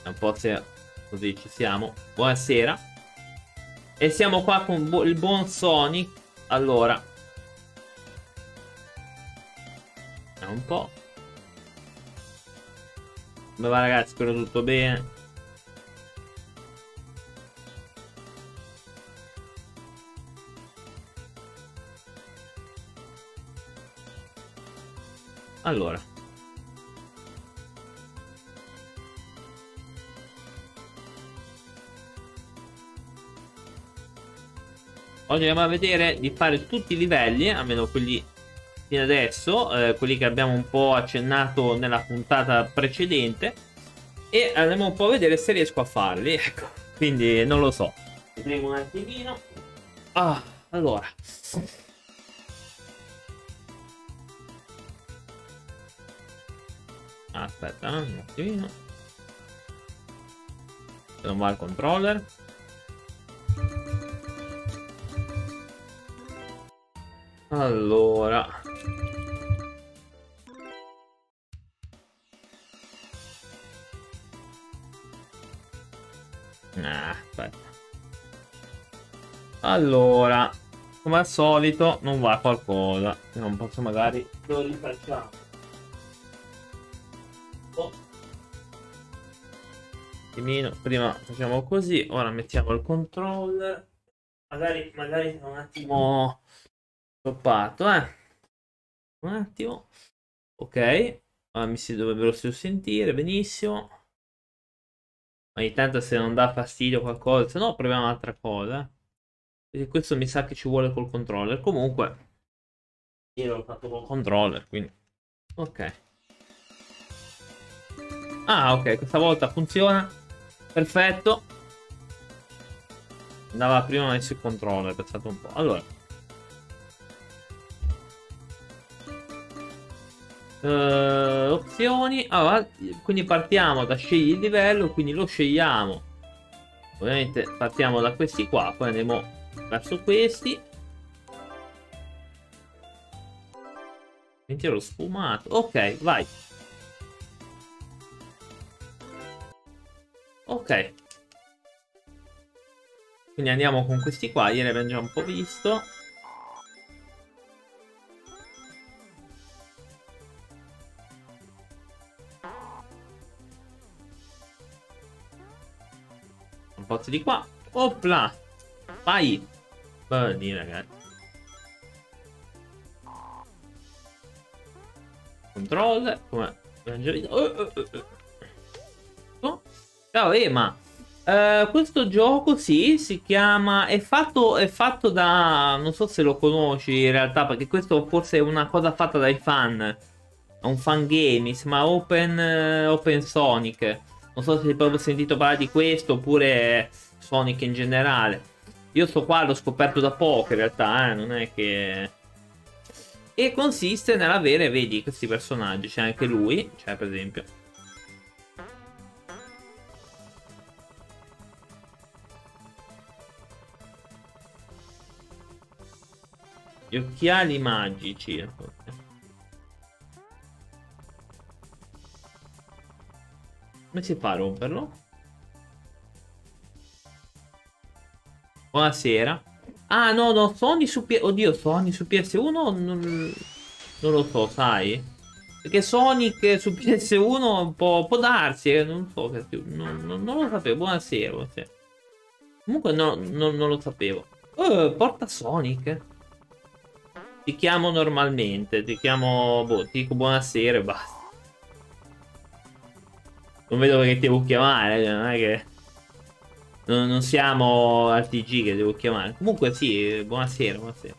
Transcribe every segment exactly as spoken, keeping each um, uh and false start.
Un po' se così ci siamo. Buonasera. E siamo qua con bu il buon Sonic. Allora. Vediamo un po'. Come va ragazzi? Spero tutto bene. Allora. Oggi andiamo a vedere di fare tutti i livelli, almeno quelli fino adesso, eh, quelli che abbiamo un po' accennato nella puntata precedente. E andiamo un po' a vedere se riesco a farli, ecco. Quindi non lo so. Vedremo un attimino. Ah, allora. Aspetta, un attimino. Se non va il controller. Allora. Ah, aspetta. Allora, come al solito non va qualcosa. Non posso magari lo rifacciamo. Oh. Prima facciamo così, ora mettiamo il controller. Magari, magari un attimo stoppato, eh. Un attimo. Ok. Ora mi si dovrebbero sentire benissimo. Ogni tanto se non dà fastidio qualcosa, se no proviamo un'altra cosa. Perché questo mi sa che ci vuole col controller. Comunque, io l'ho fatto col controller, quindi. Ok. Ah, ok, questa volta funziona. Perfetto. Andava prima messo il controller, pensate un po'. Allora. Uh, opzioni. Allora, quindi partiamo da scegliere il livello, quindi lo scegliamo. Ovviamente partiamo da questi qua, poi andiamo verso questi. Sentiero sfumato. Ok, vai. Ok. Quindi andiamo con questi qua, ieri abbiamo già un po' visto. Un po' di qua. Opla. Vai. Buoni ragazzi. Controller. Come abbiamo già visto. Oh, oh, oh. Oh. Ciao Ema. Uh, questo gioco sì, si chiama, è fatto, è fatto da, non so se lo conosci in realtà, perché questo forse è una cosa fatta dai fan, è un fan game, si chiama Open, uh, Open Sonic. Non so se hai proprio sentito parlare di questo oppure Sonic in generale. Io sto qua, l'ho scoperto da poco in realtà, eh, non è che... E consiste nell'avere, vedi, questi personaggi, c'è anche lui, cioè per esempio. Gli occhiali magici. Come si fa a romperlo? Buonasera. Ah no, no, Sony su P... Oddio, Sony su P S uno non... non lo so, sai? Perché Sonic su P S uno può, può darsi, eh, non so, non, non, non lo sapevo. Buonasera, buonasera. Comunque no, no, non lo sapevo. Oh, porta Sonic. Ti chiamo normalmente, ti chiamo, boh, ti dico buonasera e basta. Non vedo perché ti devo chiamare, non è che... Non, non siamo al T G che devo chiamare. Comunque sì, buonasera, buonasera.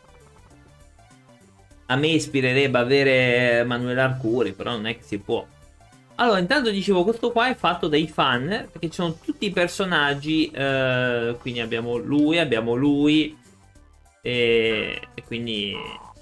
A me ispirerebbe avere Manuel Arcuri, però non è che si può. Allora, intanto dicevo, questo qua è fatto dai fan, perché ci sono tutti i personaggi, eh, quindi abbiamo lui, abbiamo lui, e, e quindi...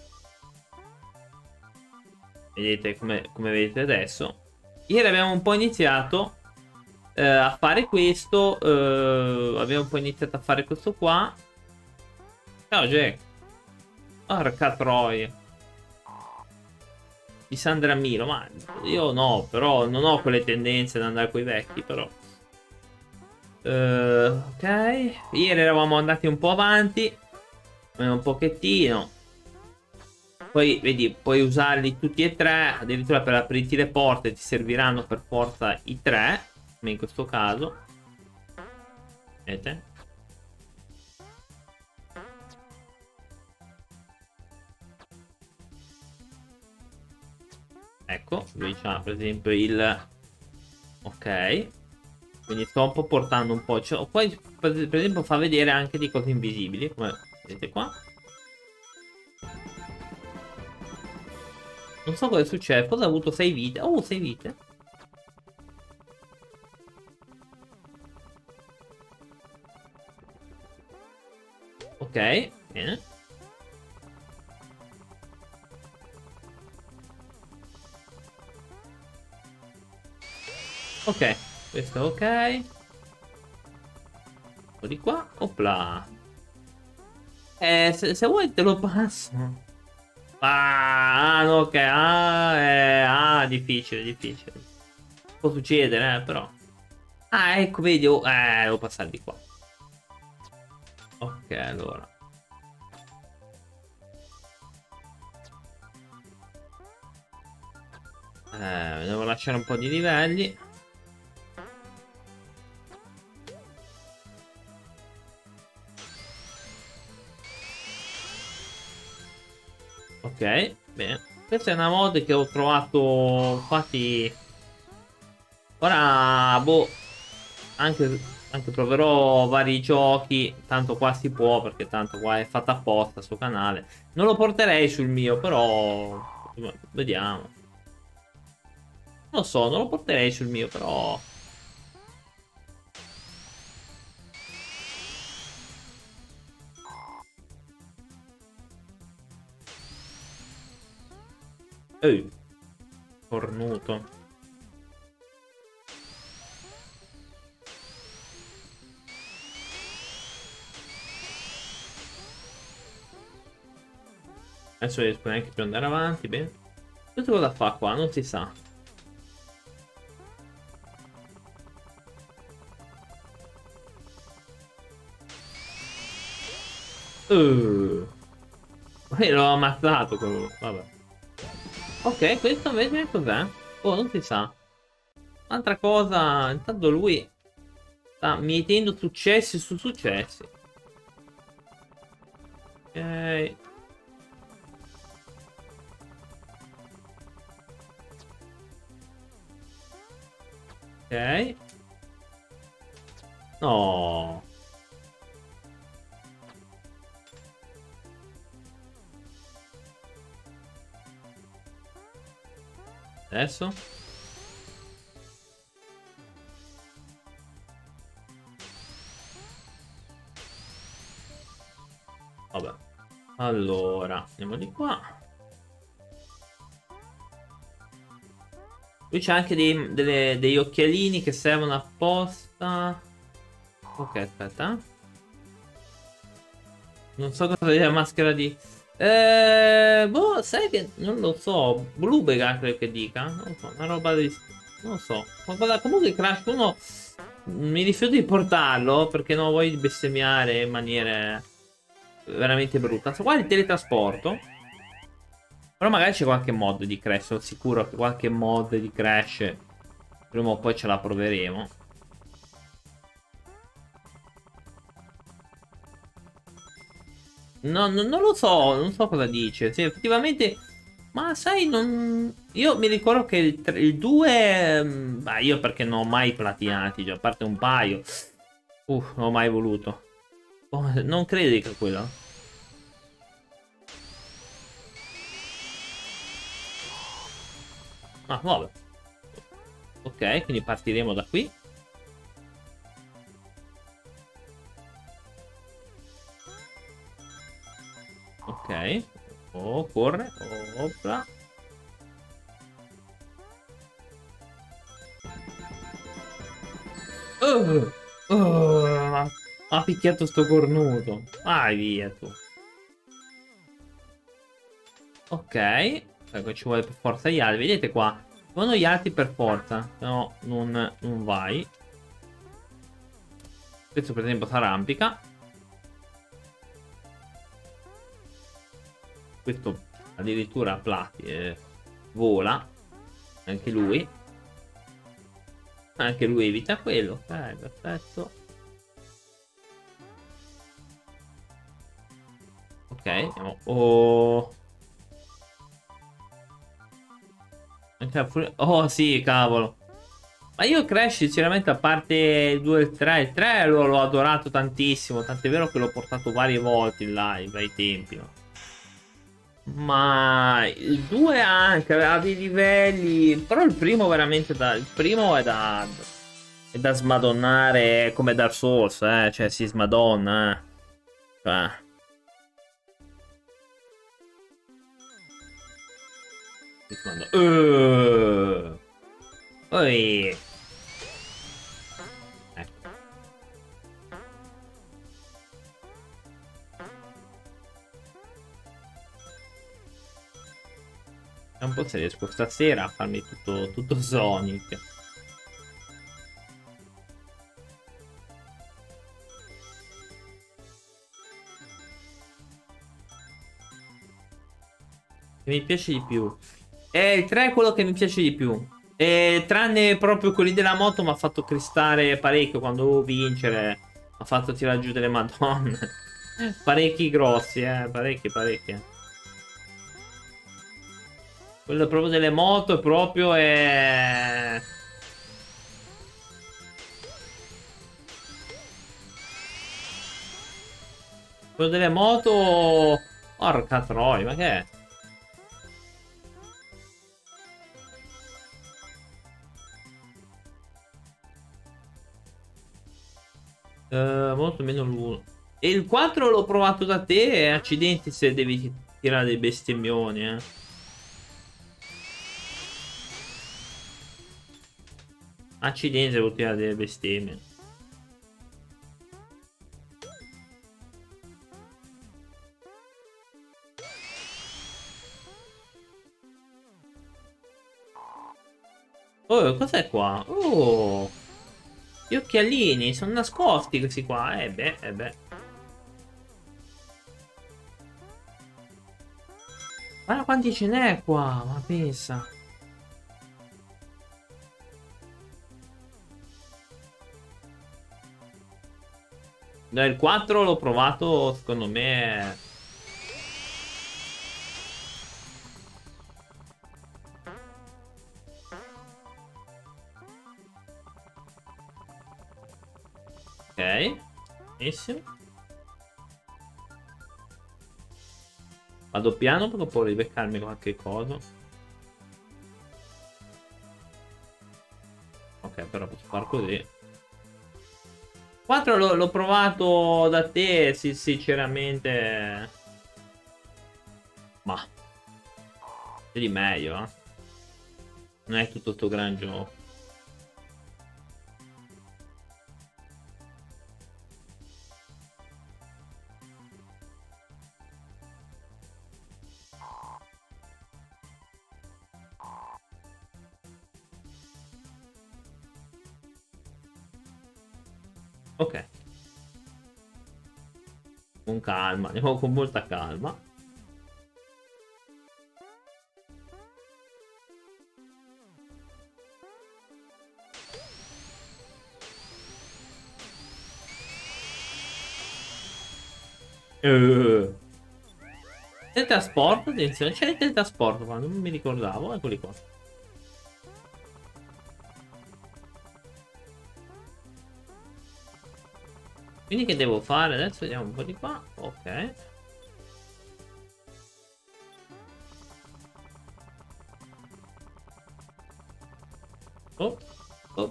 Vedete come, come vedete adesso. Ieri abbiamo un po' iniziato eh, a fare questo. Eh, abbiamo un po' iniziato a fare questo qua. Ciao Jack. Porca troia. Di Sandra Milo. Ma io no, però non ho quelle tendenze ad andare con i vecchi, però. Uh, ok. Ieri eravamo andati un po' avanti. Un pochettino. Poi vedi, puoi usarli tutti e tre. Addirittura per aprirti le porte ti serviranno per forza i tre. Come in questo caso. Vedete? Ecco, lui c'ha per esempio il... Ok. Quindi sto un po' portando un po'. Cioè, poi per esempio fa vedere anche di cose invisibili. Come vedete qua. Non so cosa è successo. Cosa ha avuto sei vite? Oh, sei vite. Ok, bene. Ok, questo è ok. Un po' di qua. Opla. Eh, se, se vuoi te lo passo. Ah, no, ok. Ah, eh, ah, difficile, difficile. Può succedere, eh, però. Ah, ecco, vedi. Oh, eh, devo passare di qua. Ok, allora. Eh, devo lasciare un po' di livelli. Ok, bene. Questa è una mod che ho trovato. Infatti. Ora, boh. Anche, anche proverò vari giochi. Tanto qua si può, perché tanto qua è fatta apposta sul canale. Non lo porterei sul mio, però. Vediamo. Non lo so, non lo porterei sul mio, però. Ehi, cornuto. Adesso riesco neanche più ad andare avanti, bene. Questo cosa fa qua? Non si sa. Uh. Poi l'ho ammazzato quello. Vabbè. Ok, questo invece cos'è? Oh, non si sa. Altra cosa, intanto lui sta mietendo successi su successi. Ok. Ok. No. Adesso? Vabbè. Allora, andiamo di qua. Lui c'ha anche dei, delle- degli occhialini che servono apposta. Ok, aspetta. Non so cosa sia la maschera di... Eh, boh, sai che non lo so. Bluebega credo che dica. Non lo so, una roba di... Non lo so. Qualcosa- Comunque Crash uno mi rifiuto di portarlo perché non voglio bestemmiare in maniere veramente brutta. So qua il teletrasporto. Però magari c'è qualche mod di Crash. Sono sicuro che qualche mod di Crash prima o poi ce la proveremo. No, no, non lo so, non so cosa dice. Sì, effettivamente. Ma sai, non... Io mi ricordo che il, tre- il due... mm, Ma io perché non ho mai platinati, cioè, a parte un paio. Uff, non ho mai voluto. Oh, non credi che quello? Ah, vabbè. Ok, quindi partiremo da qui. Ok. Oh, corre. Opla. Oh, oh, ha picchiato sto cornuto. Vai via tu. Ok. Ecco, ci vuole per forza gli altri. Vedete qua. Vanno gli altri per forza. No, non, non vai. Questo per esempio si arrampica. Questo addirittura plati, eh, vola. Anche lui. Anche lui evita quello. Ok, perfetto. Ok, andiamo. Oh. Oh sì, cavolo. Ma io Crash sinceramente, a parte il due e il tre, il tre l'ho adorato tantissimo. Tant'è vero che l'ho portato varie volte in live ai tempi, no? Ma il due anche aveva dei livelli. Però il primo veramente da. Il primo è da. È da smadonnare come Dark Souls, eh. Cioè si smadonna, eh. Cioè. Si smadonna. Uh. Poi. Ecco. È un po' se riesco stasera a farmi tutto, tutto Sonic. Che mi piace di più. E il tre è quello che mi piace di più. E tranne proprio quelli della moto mi ha fatto cristare parecchio quando dovevo vincere. Mi ha fatto tirare giù delle madonne. Parecchi grossi, eh. Parecchi, parecchi. Quello proprio delle moto è proprio è... Quello delle moto... Porca troia, ma che è? Uh, molto meno l'uno. E il quattro l'ho provato da te e accidenti se devi tirare dei bestemmioni, eh. Accidenti se devo tirare delle bestemmie. Oh, cos'è qua? Oh, gli occhialini sono nascosti questi qua. Eh beh, eh beh. Guarda quanti ce n'è qua, ma pensa. No, il quattro l'ho provato, secondo me. Ok, benissimo. Vado piano per poi ribeccarmi qualche cosa. Ok, però posso far così. quattro l'ho provato da te, sì, sinceramente. Ma c'è di meglio, eh. Non è tutto sto gran gioco. Ok. Con calma, andiamo con molta calma. Uh. Teletrasporto, attenzione, c'è il teletrasporto qua, non mi ricordavo, eccoli qua. Quindi che devo fare? Adesso vediamo un po' di qua. Ok. Oh, oh.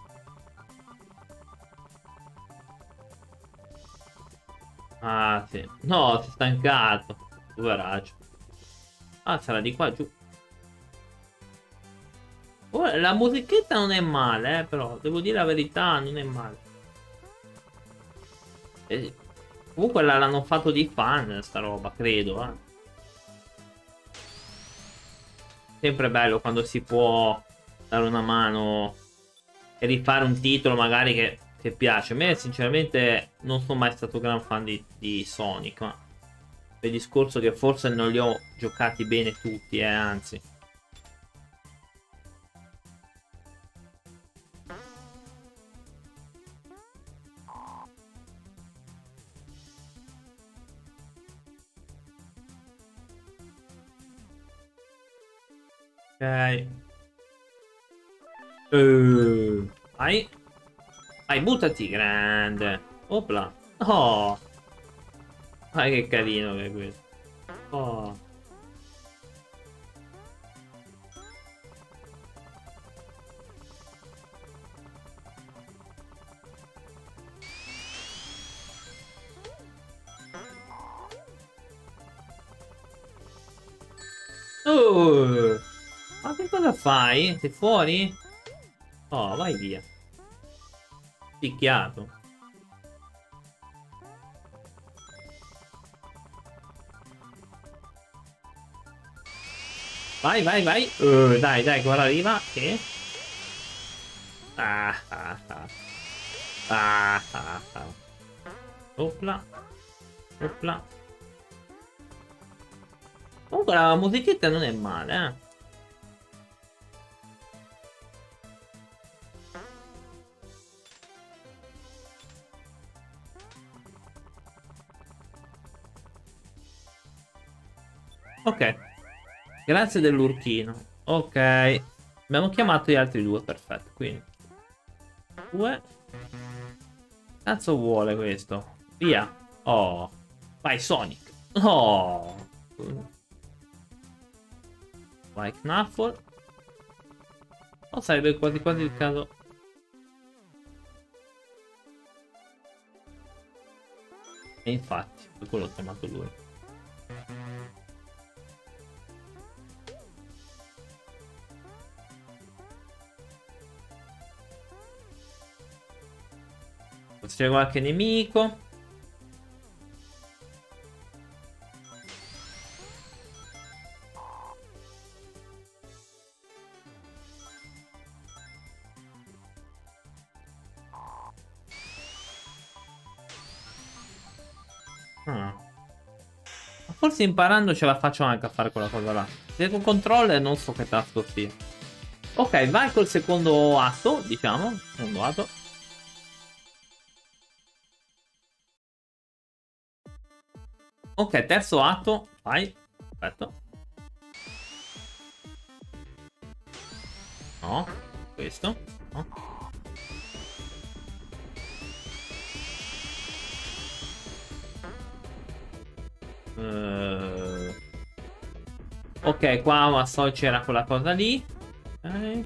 Ah, sì. No, si è stancato. Poveraccio. Ah, sarà di qua giù. Oh, la musichetta non è male, eh, però. Devo dire la verità, non è male. Eh, comunque l'hanno fatto di fan, sta roba, credo, eh. Sempre bello quando si può dare una mano e rifare un titolo magari che che piace. A me sinceramente non sono mai stato gran fan di, di Sonic, ma per il discorso che forse non li ho giocati bene tutti, eh, anzi. Ok. Uh, vai. Vai, buttati, grande. Opla. Oh. Vai che carino che è questo. Oh. Oh. Ma che cosa fai? Sei fuori? Oh, vai via. Picchiato. Vai, vai, vai. Uh, dai, dai, che ora arriva. Che? Ah, ah, ah. Ah, ah, ah. Opla. Opla. Comunque la musichetta non è male, eh. Ok. Grazie dell'urchino. Ok. Abbiamo chiamato gli altri due, perfetto. Quindi. Due. Cazzo vuole questo? Via. Oh. Vai Sonic. Oh. Vai Knuffle. Oh, sarebbe quasi quasi il caso. E infatti, per quello ho chiamato lui. C'è qualche nemico. Ah. Forse imparando ce la faccio anche a fare quella cosa là. Se con controller non so che tasto sia. Ok, vai col secondo atto, diciamo. Secondo atto. Ok, terzo atto. Vai. Aspetta. No. Questo. No. Uh... Ok, qua ma so c'era quella cosa lì. Ok.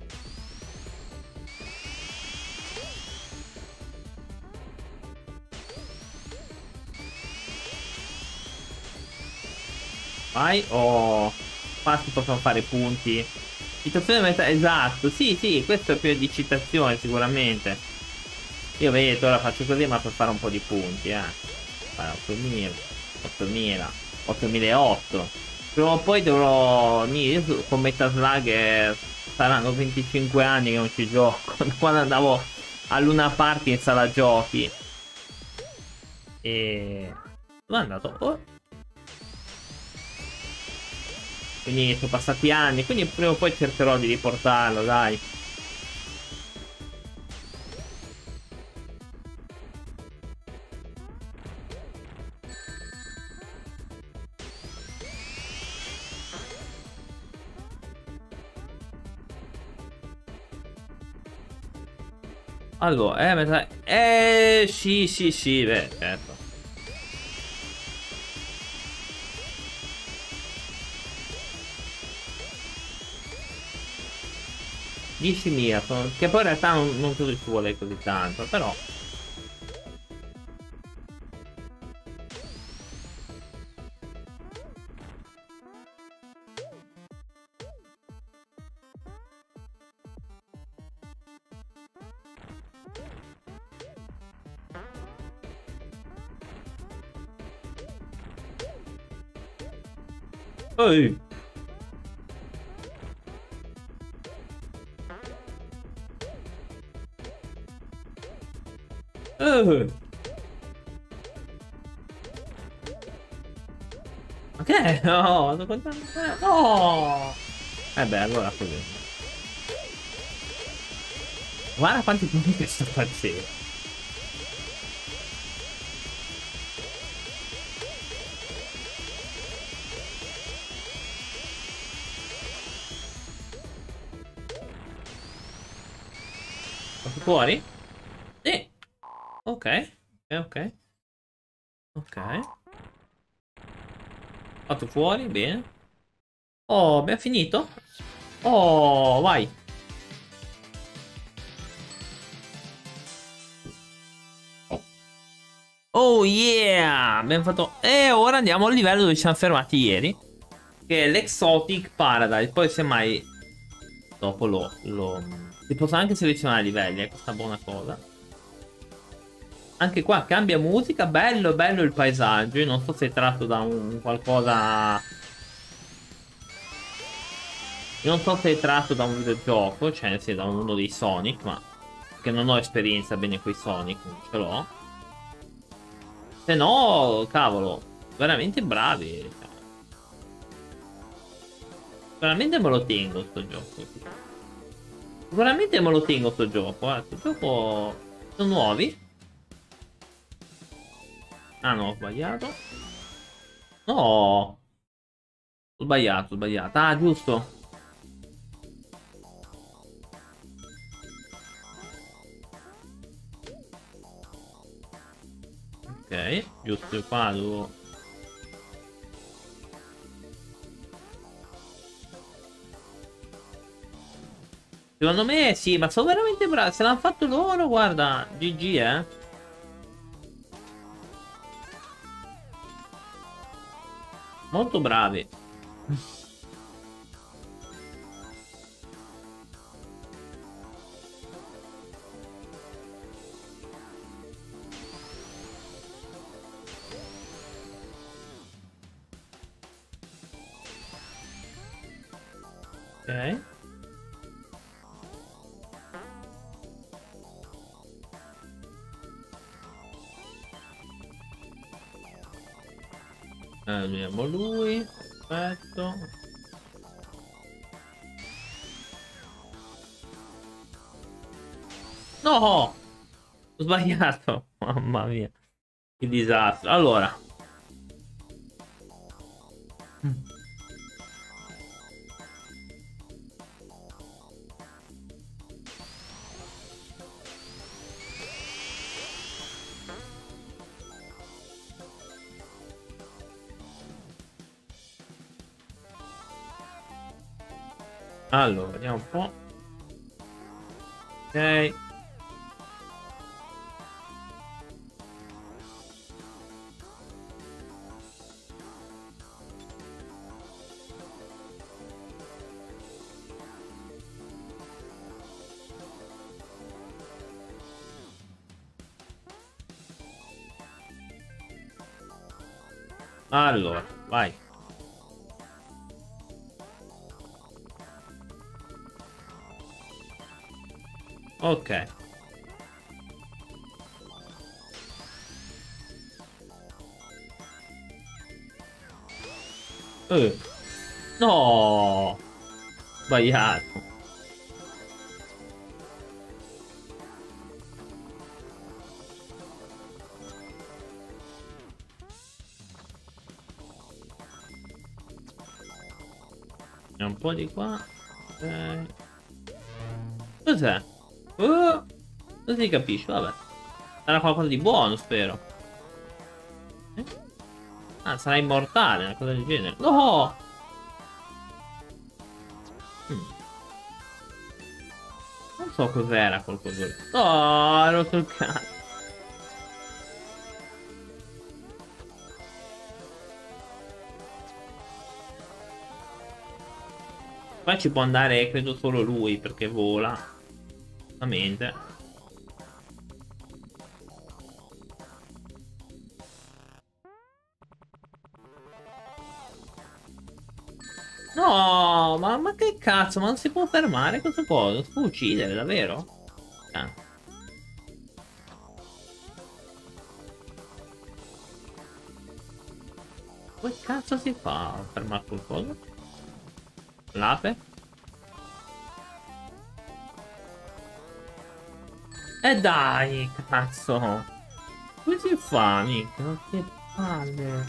Vai. Oh. Qua si possono fare punti. Citazione meta. Esatto. Sì, sì, questo è più di citazione sicuramente. Io vedo, ora faccio così ma per fare un po' di punti, eh. ottomila, ottomila, ottomilaotto. Prima o poi dovrò... Io con Metaslug saranno venticinque anni che non ci gioco. Quando andavo a Luna Park in sala giochi. E... dove è andato? Oh. Quindi sono passati anni. Quindi prima o poi cercherò di riportarlo, dai. Allora, eh, metà... Eh, sì, sì, sì, beh, certo. diecimila, che poi in realtà non, non credo ci vuole così tanto, però... Ehi! Uh. Ma che è? No, sto contando. No! Eh beh, allora così. Guarda quanti punti che sto facendo. Fatto fuori? Sì. Ok. Ok. Ok. Fatto fuori, bene. Oh, abbiamo finito? Oh, vai. Oh yeah! Abbiamo fatto... E ora andiamo al livello dove ci siamo fermati ieri. Che è l'Exotic Paradise. Poi semmai... Dopo lo... lo... Si possono anche selezionare i livelli, è questa buona cosa. Anche qua cambia musica. Bello, bello il paesaggio. Io non so se è tratto da un qualcosa... Io non so se è tratto da un videogioco, cioè nel senso da uno dei Sonic, ma... Perché non ho esperienza bene con i Sonic, non ce l'ho. Se no, cavolo, veramente bravi. Veramente me lo tengo sto gioco. Veramente me lo tengo sto gioco. Eh. Sto gioco... Sono nuovi. Ah no, ho sbagliato. No. Ho sbagliato, ho sbagliato. Ah, giusto. Ok, giusto qua devo... Secondo me sì, ma sono veramente bravi. Se l'hanno fatto loro, guarda, G G, eh. Molto bravi. Ok. Eh, vediamo lui. Perfetto. No! Ho sbagliato. Mamma mia. Che disastro. Allora. Allora, vediamo un po'. Ok. Allora, vai. Ok. Eh. No. Sbagliato. E un po' di qua. Ok. Cos'è? Uh, non si capisce, vabbè. Sarà qualcosa di buono, spero. Eh? Ah, sarà immortale, una cosa del genere. No! Mm. Non so cos'era quel coso lì. No, ero sul cazzo. Qua ci può andare, credo, solo lui, perché vola. Esattamente. No, ma, ma che cazzo, ma non si può fermare questo coso? Si può uccidere, davvero? Ah. Come cazzo si fa a fermare quel coso? L'ape? E dai, cazzo! Come si fa, mica? Che palle!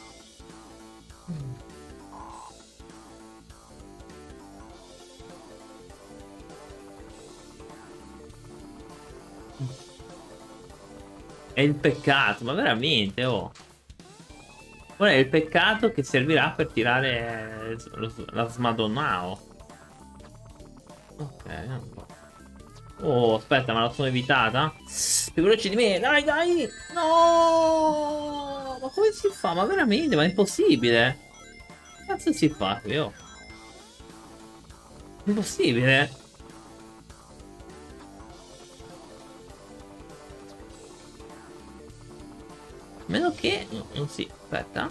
È il peccato, ma veramente, oh! Ora è il peccato che servirà per tirare lo- la smadonnao. Ok, un po'. Oh, aspetta, ma la sono evitata? Più veloce di me, dai, dai! No! Ma come si fa? Ma veramente, ma è impossibile! Che cazzo si fa qui, oh? Impossibile! A meno che non si... Aspetta.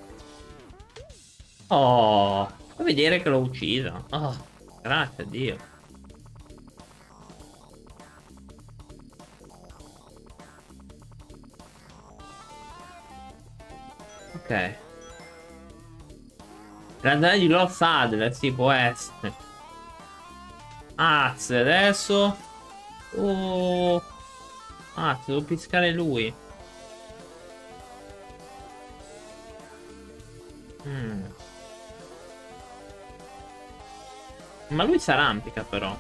Oh, fa vedere che l'ho uccisa. Oh, grazie a Dio. Ok. Grandine di Lord Sadler, sì, può essere. Az, adesso... Oh... Ah, devo piscare lui. Mm. Ma lui si arrampica però.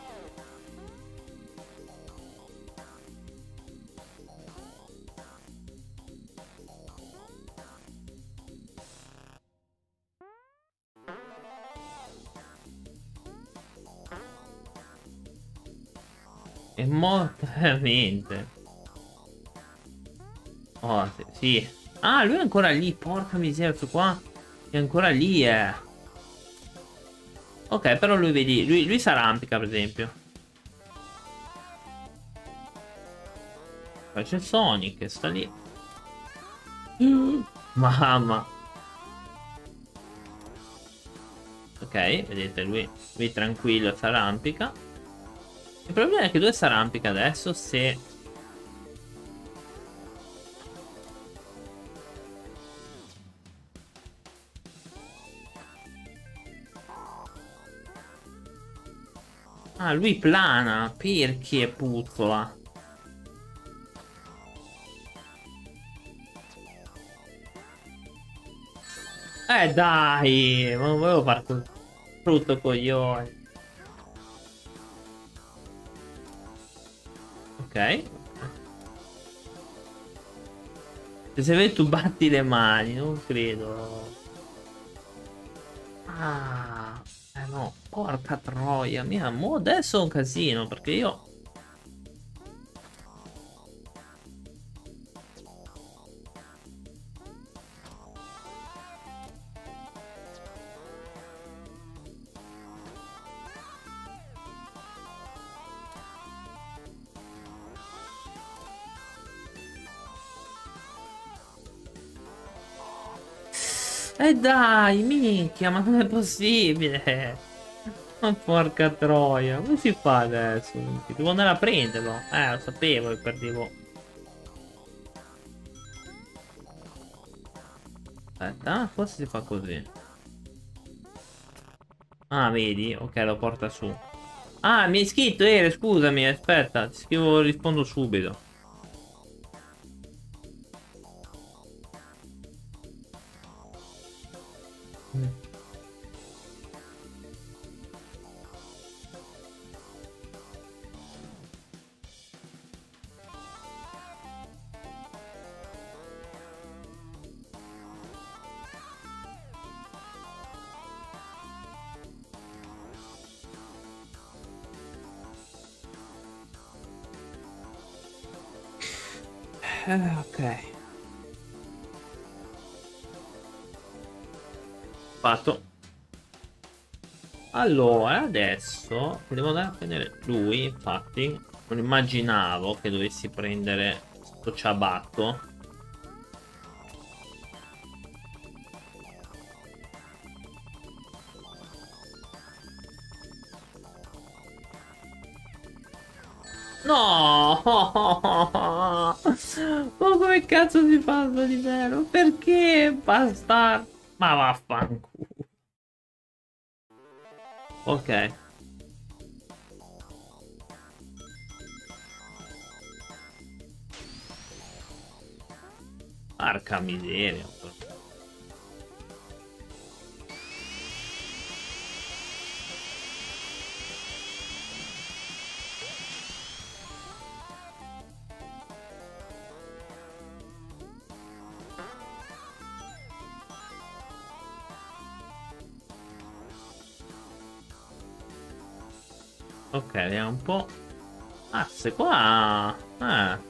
È morto veramente. Oh, sì, sì. Ah, lui è ancora lì. Porca miseria, questo qua è ancora lì, eh. Ok, però lui, vedi, lui, lui si arrampica, per esempio. Poi c'è Sonic che sta lì. Mm. Mamma. Ok, vedete, lui, lui tranquillo si arrampica. Il problema è che dove si arrampica adesso se... Ah, lui plana. Perché puzzola? Eh dai, ma non volevo fare quel brutto coglione. Ok. Se vedi tu batti le mani, non credo. Ah, eh no, porca troia, mia, mo adesso è un casino, perché io... Eh dai, minchia, ma non è possibile. Ma porca troia, come si fa adesso? Devo andare a prenderlo. Eh, lo sapevo che perdevo. Aspetta, forse si fa così. Ah, vedi? Ok, lo porta su. Ah, mi hai scritto, Ere, scusami, aspetta, ti scrivo, rispondo subito. Mm. Eh, ok. Fatto. Allora, adesso devo andare a prendere lui, infatti. Non immaginavo che dovessi prendere sto ciabatto. No! Ma come come cazzo si fa sto livello? Perché bastardo? Ma vaffanculo. Ok. Porca miseria. Ok, vediamo un po'. Ah, se qua... Eh.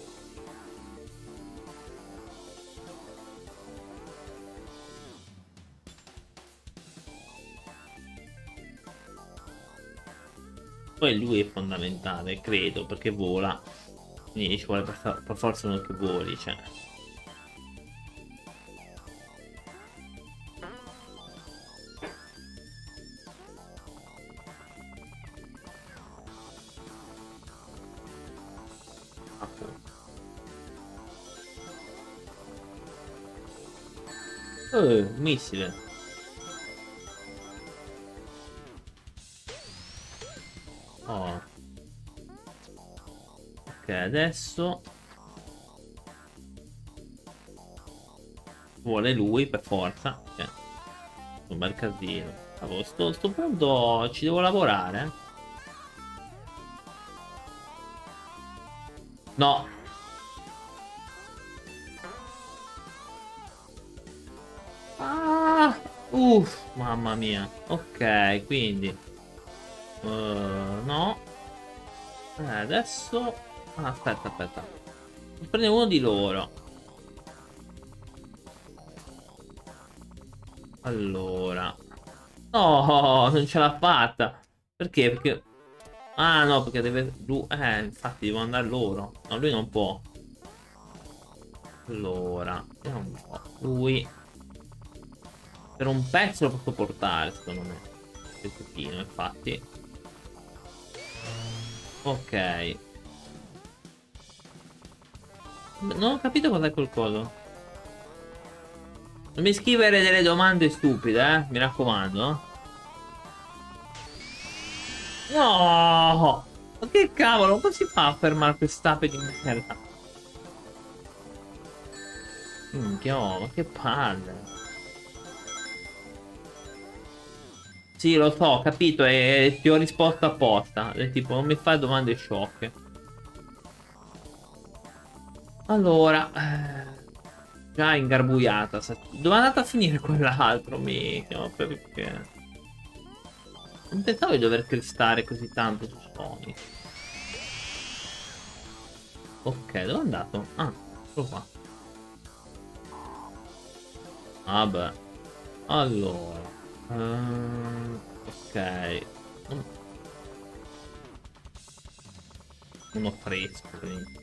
Poi lui è fondamentale, credo, perché vola. Quindi ci vuole per, per forza uno che voli, cioè. Oh, missile. Oh. Ok, adesso vuole lui per forza. Cioè, un bel casino. A sto, sto punto ci devo lavorare. Eh. No. Ah, uff, mamma mia. Ok, quindi uh, no. Eh, adesso ah, aspetta, aspetta. Prende uno di loro. Allora. No, non ce l'ha fatta. Perché? Perché ah, no, perché deve lui eh, infatti devo andare loro. No, lui non può. Allora, vediamo un po'. Lui per un pezzo lo posso portare, secondo me. Un pochino, infatti. Ok. Non ho capito cos'è quel coso. Non mi scrivere delle domande stupide, eh? Mi raccomando. No! Ma che cavolo, come si fa a fermare quest'ape di merda? Minchia, oh, ma che palle. Sì, lo so, ho capito e ti ho risposto apposta. È tipo, non mi fai domande sciocche. Allora, eh, già ingarbugliata. Dove è andata a finire quell'altro? Mica, ma perché? Non pensavo di dover cristare così tanto su Sonic. Ok, dove è andato? Ah, eccolo qua. Vabbè. Allora. ehm, ok. Uno fresco. Quindi.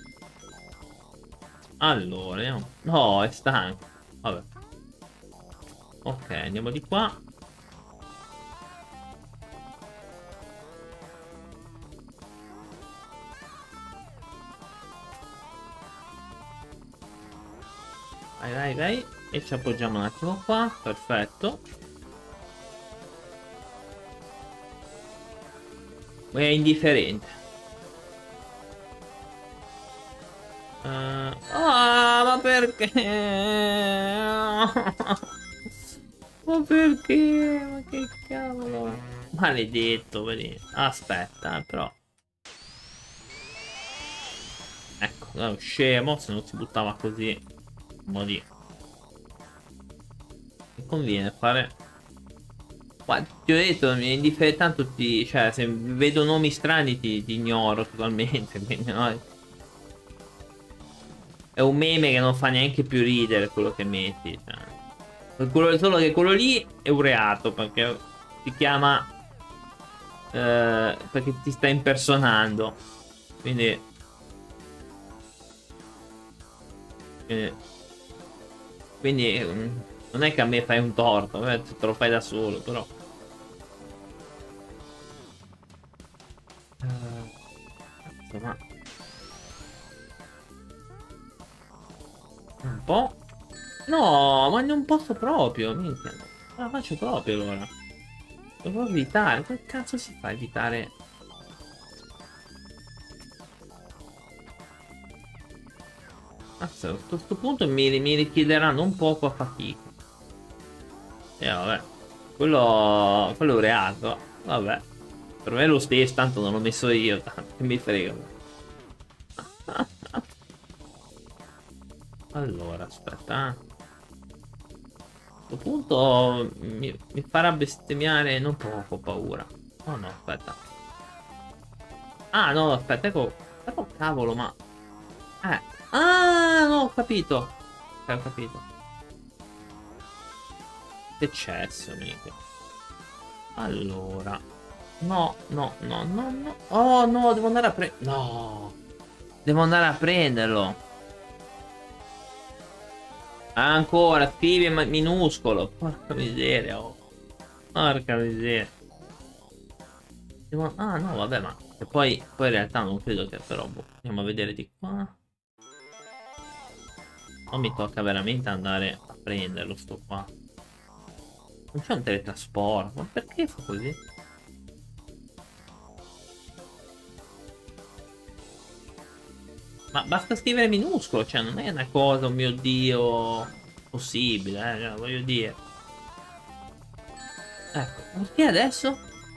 Allora, vediamo. No, è stanco. Vabbè. Ok, andiamo di qua. Vai, vai, vai. E ci appoggiamo un attimo qua. Perfetto. È indifferente. Uh, ah, ma perché? Ma perché? Ma che cavolo? Maledetto, vedi. Aspetta, eh, però. Ecco, è un scemo, se non si buttava così. Un po' di... Mi conviene fare... Guarda, ti ho detto, mi è indifferente tanto ti... Cioè, se vedo nomi strani ti, ti ignoro totalmente, quindi no? È un meme che non fa neanche più ridere quello che metti, cioè. Quello, solo che quello lì è un reato, perché si chiama... Eh, perché ti sta impersonando. Quindi... Quindi, quindi mm, non è che a me fai un torto, eh, te lo fai da solo, però. Uh, ma... Un po'. No, ma non posso proprio, minchia. Non la faccio proprio allora. Devo evitare. Che cazzo si fa a evitare? Mazza, a questo punto mi, mi richiederanno un poco a fatica. E vabbè. Quello, quello è un reato. Vabbè. Per me è lo stesso, tanto non l'ho messo io. Tanto che mi frega. Allora, aspetta. A questo punto mi, mi farà bestemmiare non poco paura. Oh no, aspetta. Ah no, aspetta, ecco. Però cavolo, ma... Eh. Ah, no, ho capito. Ok, ho capito. Che cesso, mica. Allora. No, no, no, no, no. Oh no, devo andare a prendere... No. Devo andare a prenderlo. Ancora, scrivi in minuscolo. Porca miseria, oh. Porca miseria. Devo... Ah no, vabbè, ma... E poi, poi in realtà non credo che però... Boh. Andiamo a vedere di qua. O mi tocca veramente andare a prenderlo sto qua. Non c'è un teletrasporto. Ma perché fa così? Ma basta scrivere minuscolo. Cioè non è una cosa, oh mio Dio, possibile, eh, cioè, voglio dire. Ecco, perché adesso?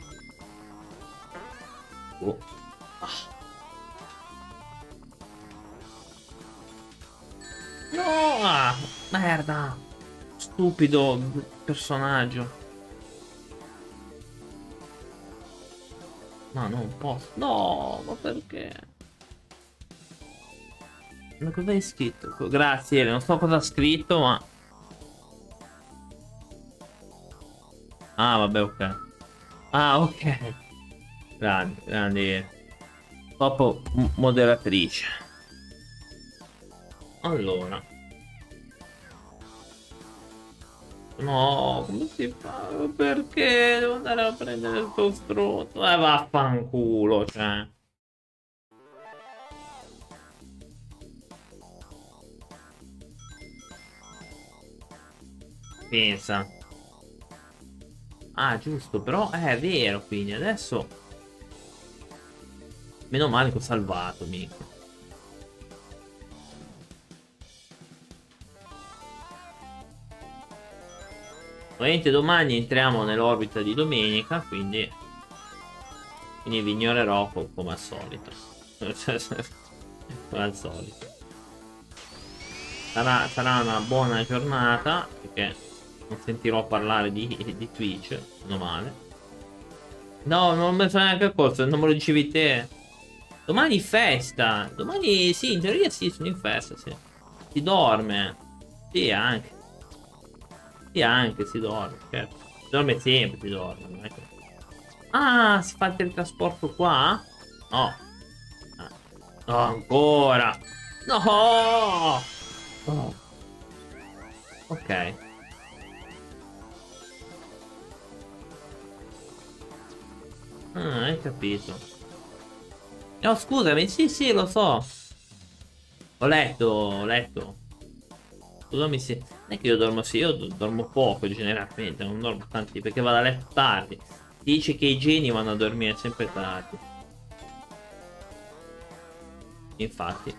Oh. Ah. No! Ah, merda! Stupido personaggio. No, non posso. No, ma perché? Ma cosa hai scritto? Grazie, non so cosa ha scritto, ma... Ah, vabbè, ok. Ah, ok. Grande, grande. Proprio moderatrice. Allora. No, come si fa? Perché devo andare a prendere il tuo strutto? Eh, vaffanculo, cioè. Pensa. Ah, giusto, però eh, è vero, quindi adesso... Meno male che ho salvato, mica. Ovviamente domani entriamo nell'orbita di domenica, quindi... Quindi vi ignorerò come al solito. Come al solito. Sarà, sarà una buona giornata, perché non sentirò parlare di, di Twitch, meno male. No, non mi so neanche cosa, non me lo dicevi te. Domani festa. Domani sì, in teoria sì, sono in festa, sì. Si dorme. Sì, anche. Sì, anche si dorme, certo. Si dorme sempre, si dorme. Non è che... Ah, si fa il teletrasporto qua? No. Ah. No, ancora. No! Oh. Ok. Ah, hai capito. No, scusami, sì, sì, lo so. Ho letto, ho letto. Scusami se... Non è che io dormo, sì, io do- dormo poco generalmente, non dormo tanti perché vado a letto tardi. Si dice che i geni vanno a dormire sempre tardi. Infatti.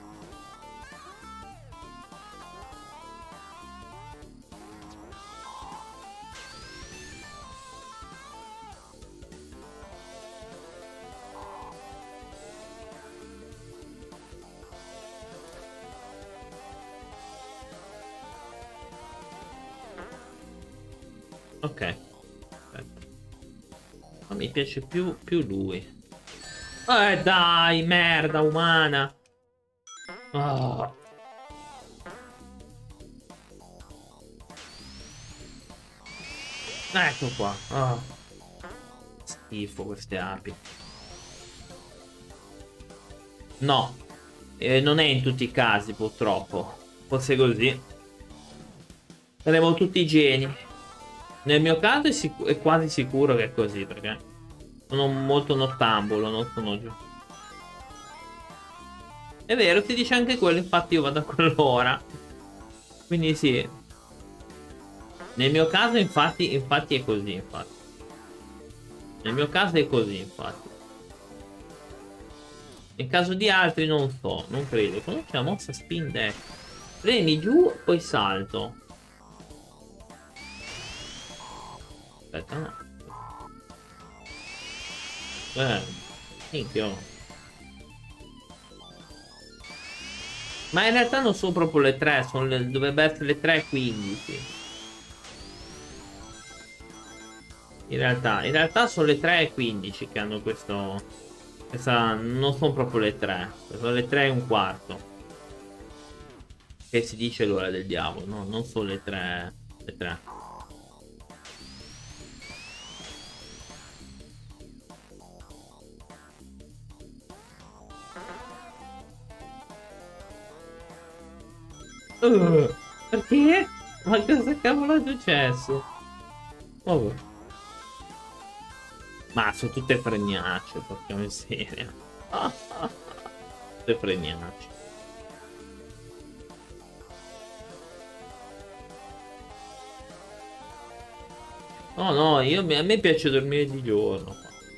Ok. Aspetta. Ma mi piace più, più lui. Eh dai, merda umana. Oh. Ecco qua. Oh. Schifo queste api. No. Eh, non è in tutti i casi purtroppo. Fosse così saremo tutti geni. Nel mio caso è, sic- è quasi sicuro che è così, perché sono molto nottambulo, non sono giù. È vero, si dice anche quello, infatti io vado a quell'ora. Quindi sì. Nel mio caso infatti, infatti è così, infatti. Nel mio caso è così, infatti. Nel caso di altri non so, non credo. Cosa c'è la mossa spin deck? Premi giù, poi salto. Aspetta, no. Eh, minchia. Ma in realtà non sono proprio le tre, sono le, dovrebbe essere le tre e quindici. In realtà, in realtà sono le tre e quindici che hanno questo... Questa, non sono proprio le tre, sono le tre e un quarto. Che si dice l'ora del diavolo, no? Non sono le tre. Le tre. Uh, perché? Ma cosa cavolo è successo? Oh. Ma sono tutte fregnacce, porca miseria. Tutte fregnacce. No, no, io, a me piace dormire di giorno.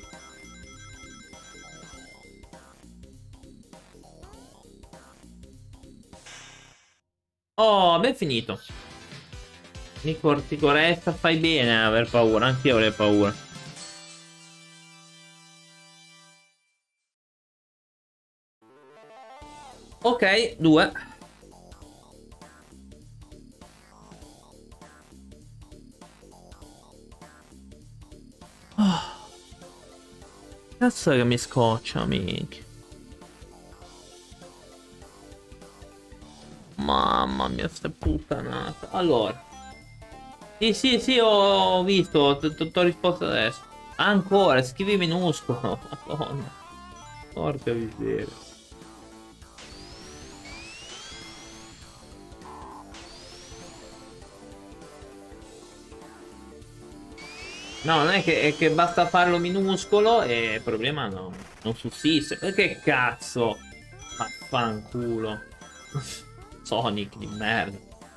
Oh, abbiamo finito. Nico, ti corretta, fai bene a aver paura, anch'io avrei paura. Ok, due. Oh. Cazzo che mi scoccia, amici. Mamma mia, sta puttanata. Allora. Sì, sì, sì, ho visto, ti ho risposto adesso. Ancora, scrivi minuscolo. Madonna. Porca miseria. No, non è che, è che basta farlo minuscolo e il problema no, non sussiste. Perché cazzo? Vaffanculo. Sonic di merda.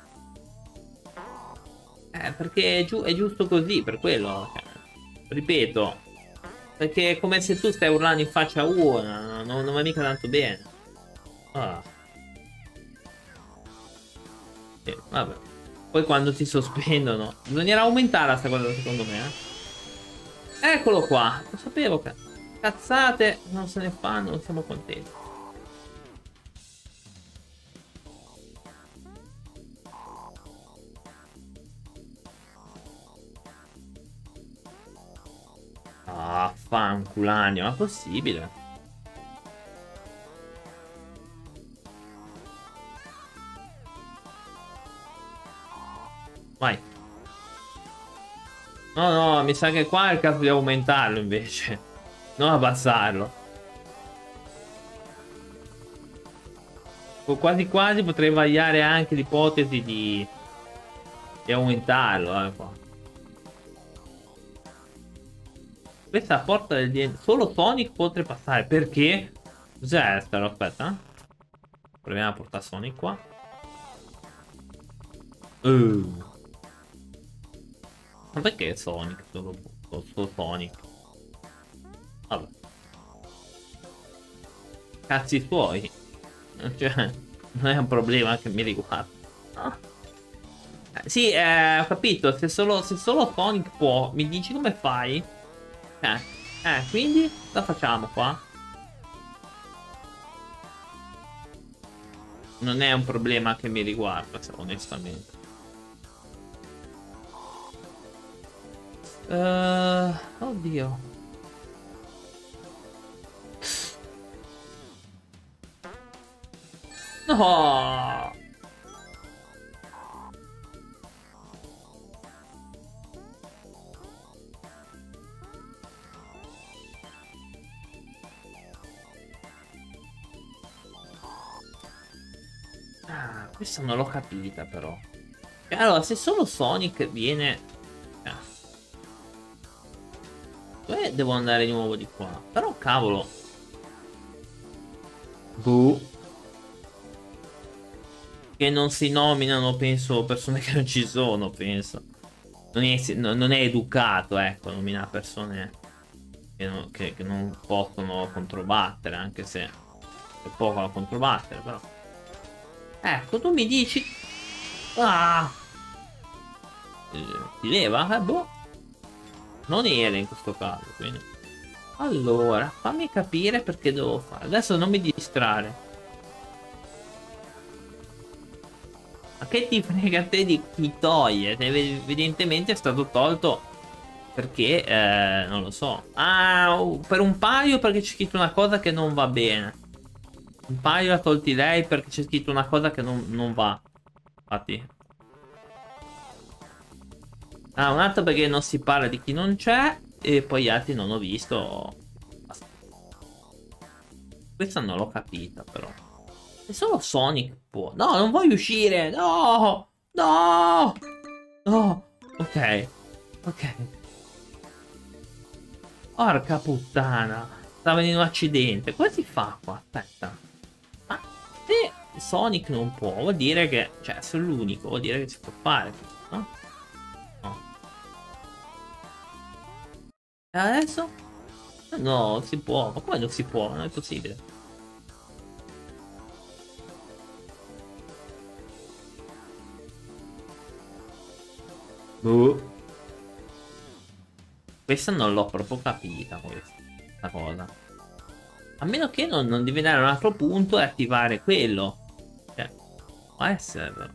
Eh, perché è, giu è giusto così, per quello. Cioè, ripeto. Perché è come se tu stai urlando in faccia a una, non, non va mica tanto bene. Ah. Sì, vabbè. Poi quando ti sospendono. Bisognerà aumentare sta cosa secondo me, eh. Eccolo qua. Lo sapevo che cazzate non se ne fanno, non siamo contenti. Ah, fanculanio, ma è possibile? Vai. No, no, mi sa che qua è il caso di aumentarlo invece. Non abbassarlo. Quasi quasi potrei vagliare anche l'ipotesi di... di aumentarlo, eh, qua. Questa porta del D N... Solo Sonic può oltrepassare. Perché? Cos'è? Spero, aspetta. eh. Proviamo a portare Sonic qua. Uh. Ma perché Sonic? Solo, solo Sonic. Vabbè. Cazzi suoi. Cioè, non è un problema che mi riguarda. Ah. Eh, sì, eh, ho capito. Se solo, se solo Sonic può, mi dici come fai? Eh, eh, quindi cosa facciamo qua? Non è un problema che mi riguarda, onestamente. Uh, oddio. No! Ah, questa non l'ho capita però. Allora, se solo Sonic viene... Ah. Poi devo andare di nuovo di qua. Però cavolo. Buh. che non si nominano, penso, persone che non ci sono, penso. Non è, non è educato, ecco, nominare persone che non, che, che non possono controbattere, anche se è poco da controbattere, però. Ecco, tu mi dici... Ah! Eh, Ti leva? Eh, boh. Non era in questo caso, quindi. Allora, fammi capire perché devo fare. Adesso non mi distrarre. Ma che ti frega a te di chi toglie? Evidentemente è stato tolto perché, eh, non lo so. Ah, per un paio perché c'è scritto una cosa che non va bene. Un paio l'ha tolti lei perché c'è scritto una cosa che non, non va. Infatti. Ah, un altro perché non si parla di chi non c'è. E poi gli altri non ho visto. Questa non l'ho capita però. E solo Sonic può. No, non voglio uscire. No. No. No. Ok. Ok. Porca puttana. Stava in un accidente. Come si fa qua? Aspetta. Ma se Sonic non può, vuol dire che... Cioè, se è l'unico, vuol dire che si può fare. No? No. E adesso? No, si può. Ma come non si può? Non è possibile. Boh. Questa non l'ho proprio capita, questa cosa. A meno che non, non devi dare un altro punto e attivare quello. Cioè, può essere però.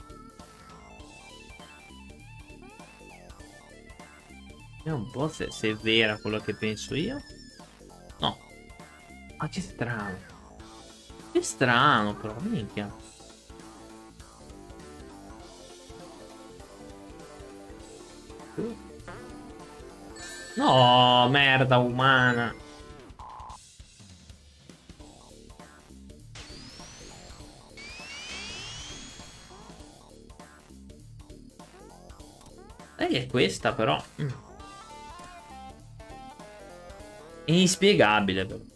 Vediamo un po' se, se è vera quello che penso io. No. Ma che strano. Che strano però, minchia. No, merda umana. E che è questa però. Mm. Inspiegabile però.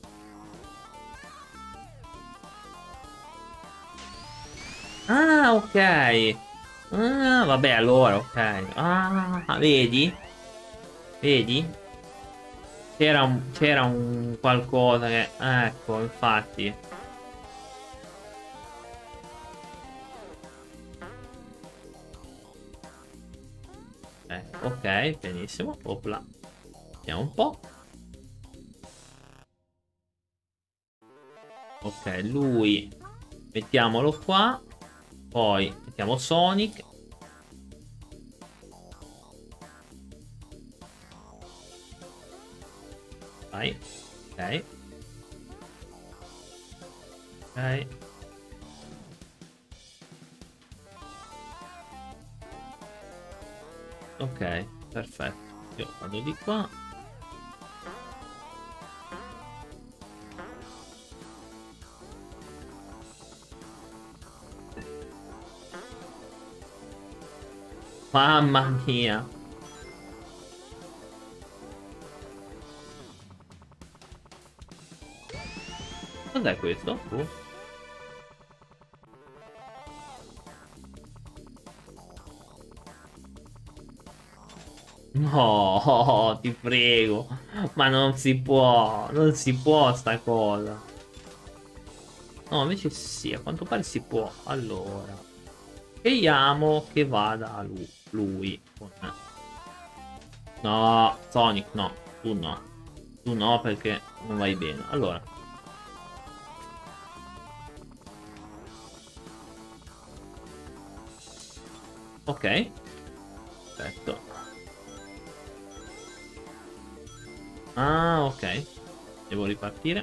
Ah, ok. Ah, vabbè, allora, ok. Ah, vedi? Vedi? C'era un, c'era un qualcosa che... Ecco, infatti. Eh, ok, benissimo. Opla. Vediamo un po'. Ok, lui. Mettiamolo qua. Poi mettiamo Sonic. Vai. Ok. Ok. Ok, perfetto. Io vado di qua. Mamma mia. Cos'è questo? Uh. No, ti prego. Ma non si può. Non si può sta cosa. No, invece sì, a quanto pare si può. Allora. Speriamo che vada lui. lui con... No, Sonic, no. Tu no. Tu no perché non vai bene. Allora. Ok. Perfetto. Ah, ok. Devo ripartire.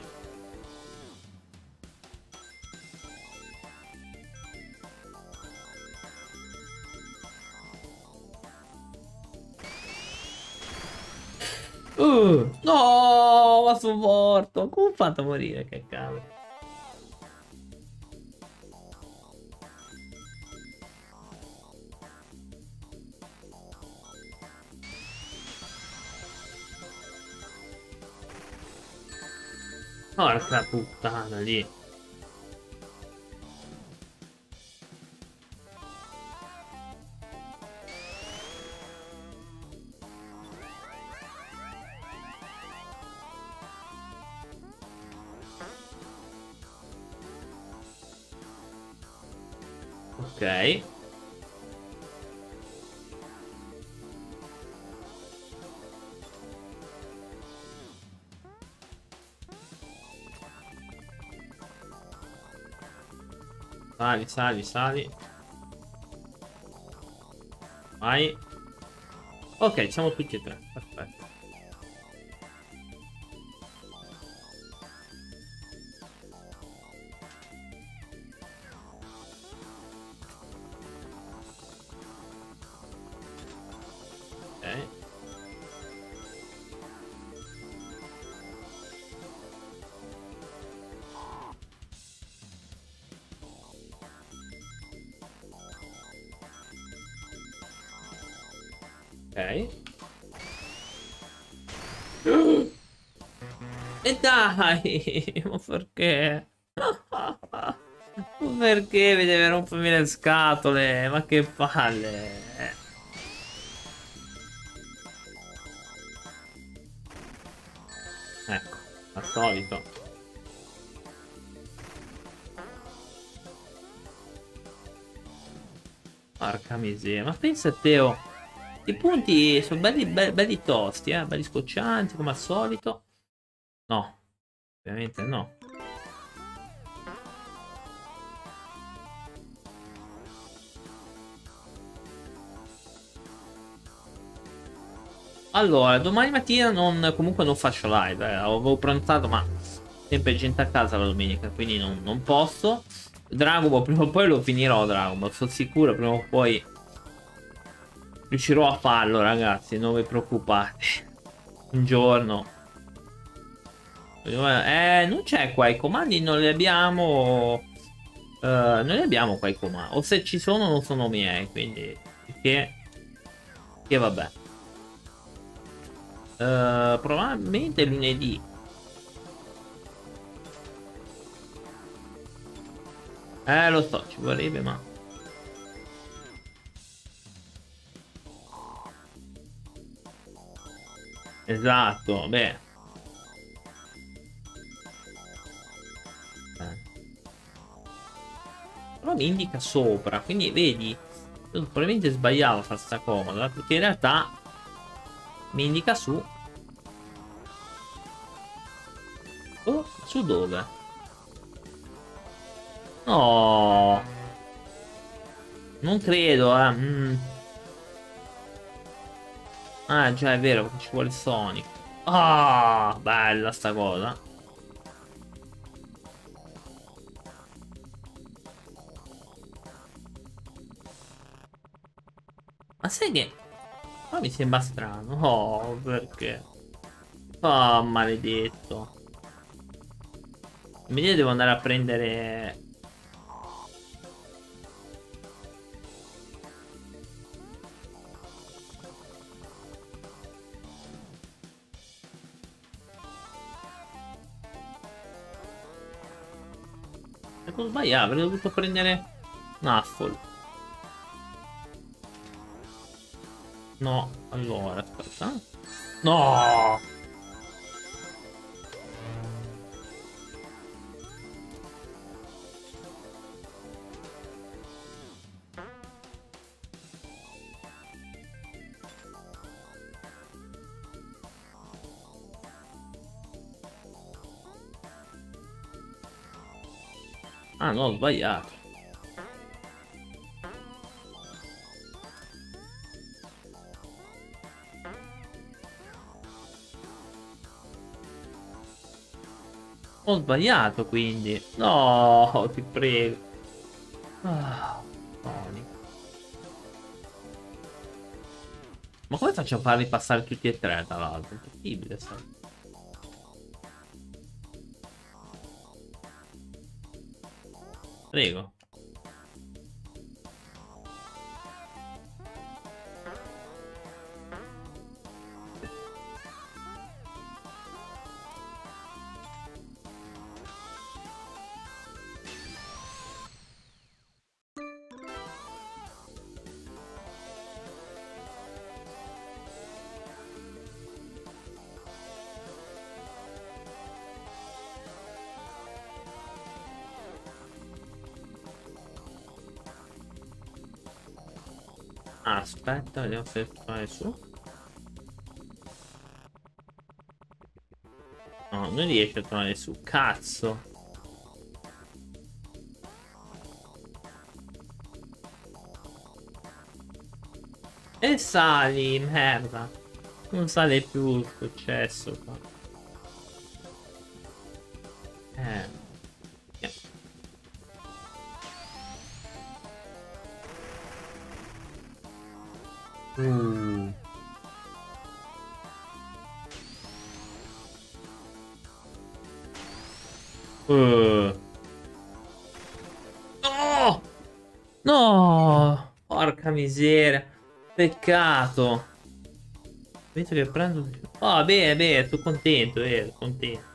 Uh, no, ma sono morto. Come ho fatto a morire? Che cavolo. Porca puttana lì. Ok. Sali, sali, sali. Vai. Ok, siamo tutti e tre. Perfetto. Ok. Ok. E dai, ma perché? Ma perché mi deve rompermi le scatole? Ma che palle. Ecco, al solito. Porca miseria, ma pensa a te, oh. I punti sono belli, belli, belli tosti, eh? Belli scoccianti, come al solito. No, ovviamente no. Allora, domani mattina non, comunque non faccio live, eh. Avevo prenotato, ma sempre gente a casa la domenica, quindi non, non posso. Dragon Ball, prima o poi lo finirò Dragon Ball, sono sicuro, prima o poi riuscirò a farlo, ragazzi, non vi preoccupate. Un giorno. Eh, non c'è qua, i comandi non li abbiamo. Eh, non li abbiamo qua i comandi. O se ci sono non sono miei, quindi. Che, che vabbè. Eh, probabilmente lunedì. Eh, lo so, ci vorrebbe, ma. Esatto, beh. Eh. Però mi indica sopra, quindi vedi. Io probabilmente sbagliavo a fare sta comoda, perché in realtà mi indica su. Oh, su dove? No, non credo, eh. Mm. Ah, già è vero, perché ci vuole Sonic. Ah, bella sta cosa. Ma sai che. Ma mi sembra strano. Oh, perché? Oh, maledetto. Mi devo andare a prendere. Non sbagliare, avrei dovuto prendere Nuffle. No, allora, aspetta. No! Ah, no, ho sbagliato. Ho sbagliato, quindi. No, ti prego. Ah, Sonic. Ma come faccio a farli passare tutti e tre, tra l'altro? È impossibile, sai. Prego. Ah, aspetta, vediamo se fai su. No, non riesce a tornare su. Cazzo. E sali, merda. Non sale più il successo qua. Eh. Uh. Uh. No! No! Porca miseria. Peccato. Penso che prendo... Oh, bene, bene, sono contento, eh, contento.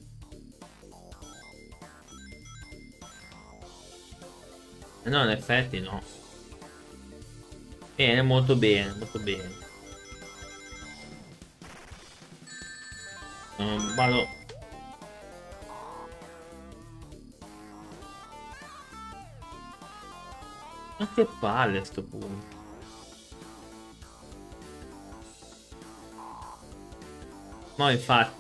Eh, no, in effetti no. Bene, molto bene, molto bene. Non vado... Ma che palle a sto punto. No, infatti.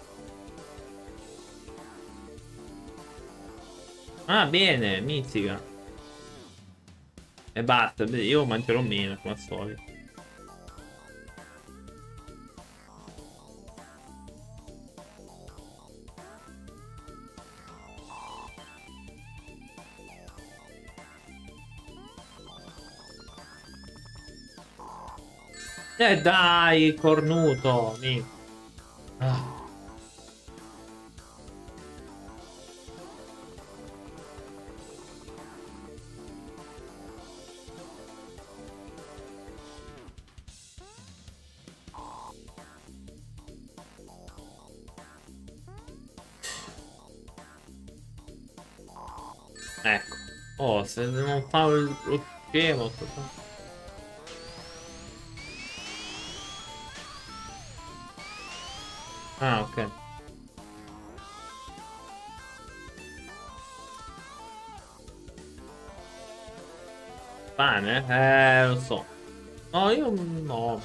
Ah, bene, mizzica. E basta, io mangerò meno, come al solito. Eh dai, cornuto. Mi... Ah. Ecco. Oh, se non fa il- lo scemo. Ah, ok. Pane? Eh, lo so. No, io no.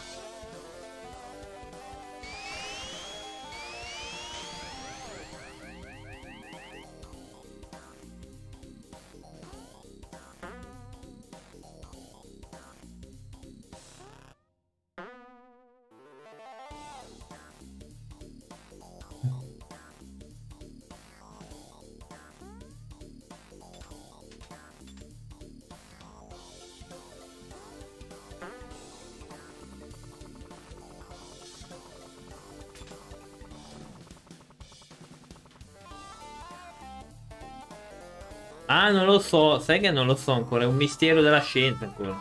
Ah, non lo so, sai che non lo so ancora, è un mistero della scienza ancora.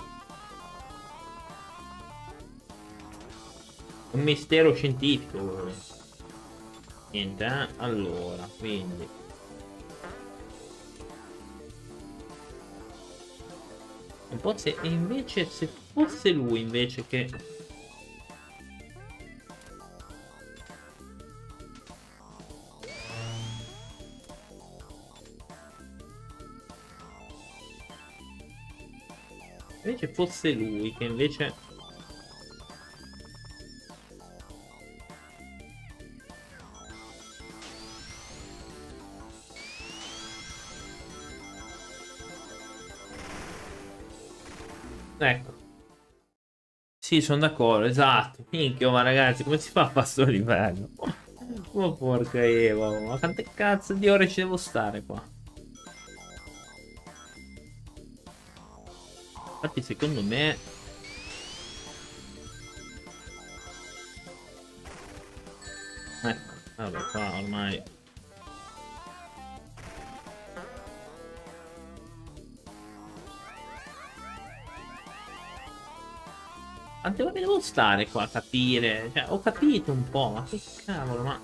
Un mistero scientifico. Niente, eh? Allora, quindi... Un po' se... E invece, se fosse lui invece che... Invece fosse lui che invece... Ecco. Sì, sono d'accordo, esatto. Minchia, ma ragazzi, come si fa a passare il livello? Ma porca Eva, ma quante cazzo di ore ci devo stare qua? Infatti, secondo me... Ecco, vabbè, qua ormai... Quante ore devo stare qua a capire? Cioè, ho capito un po', ma che cavolo, ma...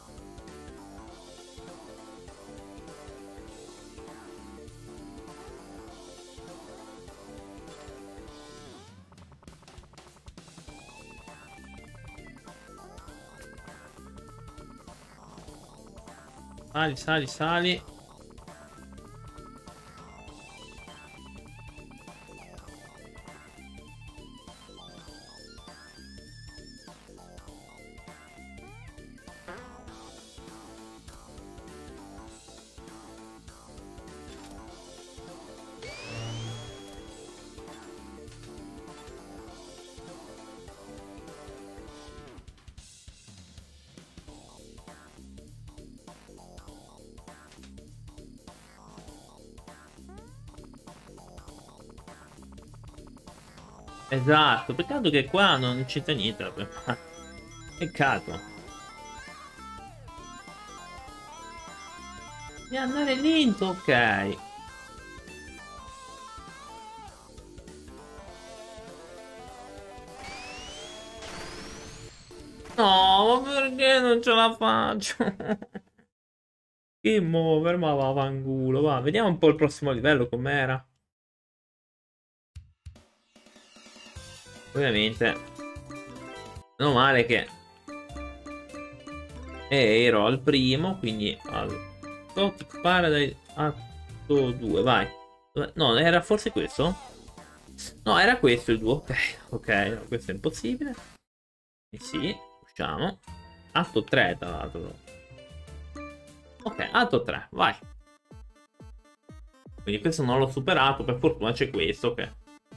Sali, sali, sali. Esatto, peccato che qua non c'entra niente. Peccato. Devi andare lento, ok. No, ma perché non ce la faccio? Che muover, ma va, fanculo, va. Vediamo un po' il prossimo livello com'era. Ovviamente. Meno male che ero al primo, quindi al Top Paradise atto due, vai. No, era forse questo? No, era questo il due, ok. Ok, no, questo è impossibile. E sì, usciamo. Atto tre, tra l'altro. Ok, atto tre, vai. Quindi questo non l'ho superato, per fortuna c'è questo, ok.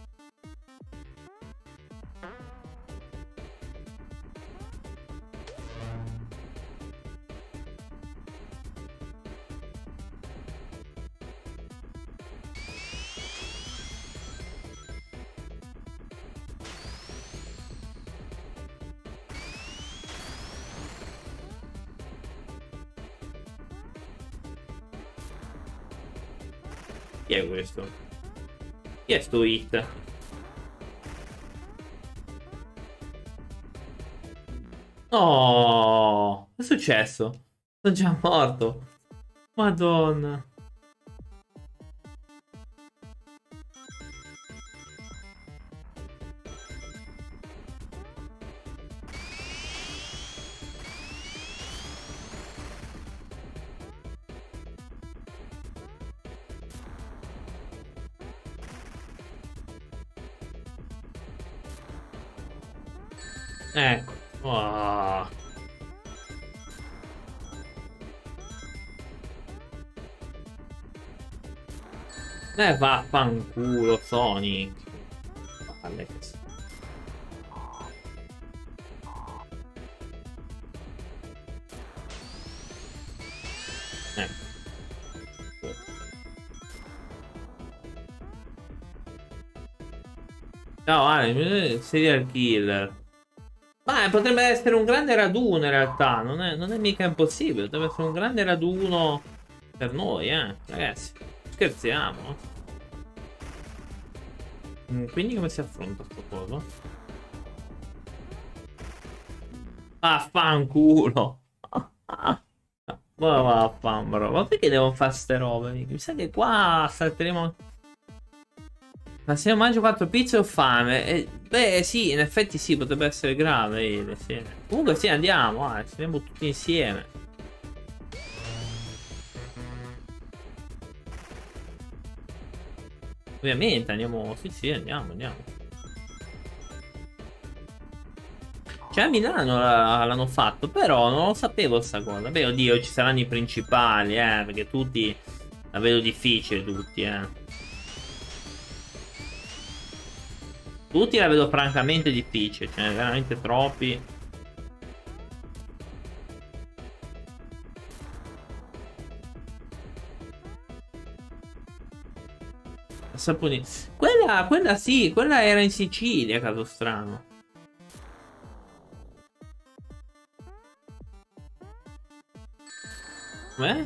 Chi è questo? Chi è sto hit? Oh, che è successo? Sono già morto. Madonna. Ecco. Oh. Eh, vaffanculo, Sonic. Palle che s- Ecco. Ciao, Ale, serial killer. Ma potrebbe essere un grande raduno in realtà. Non è, non è mica impossibile. Potrebbe essere un grande raduno per noi, eh, ragazzi. Scherziamo. Mm, Quindi come si affronta sto coso? Vaffanculo. Ma vaffan, bro. Ma perché devo fare ste robe? Mi sa che qua salteremo. Ma se io mangio quattro pizze ho fame. E, beh, sì, in effetti sì, potrebbe essere grave. Ele, sì. Comunque sì, andiamo, eh, andiamo tutti insieme. Ovviamente andiamo. Sì, sì, andiamo, andiamo. Cioè a Milano la- l'hanno fatto, però non lo sapevo sta cosa. Beh, oddio, ci saranno i principali, eh, perché tutti la vedo difficile, tutti, eh. Tutti la vedo francamente difficile, ce ne veramente troppi. Saponi. Quella, quella sì, quella era in Sicilia, caso strano. Eh?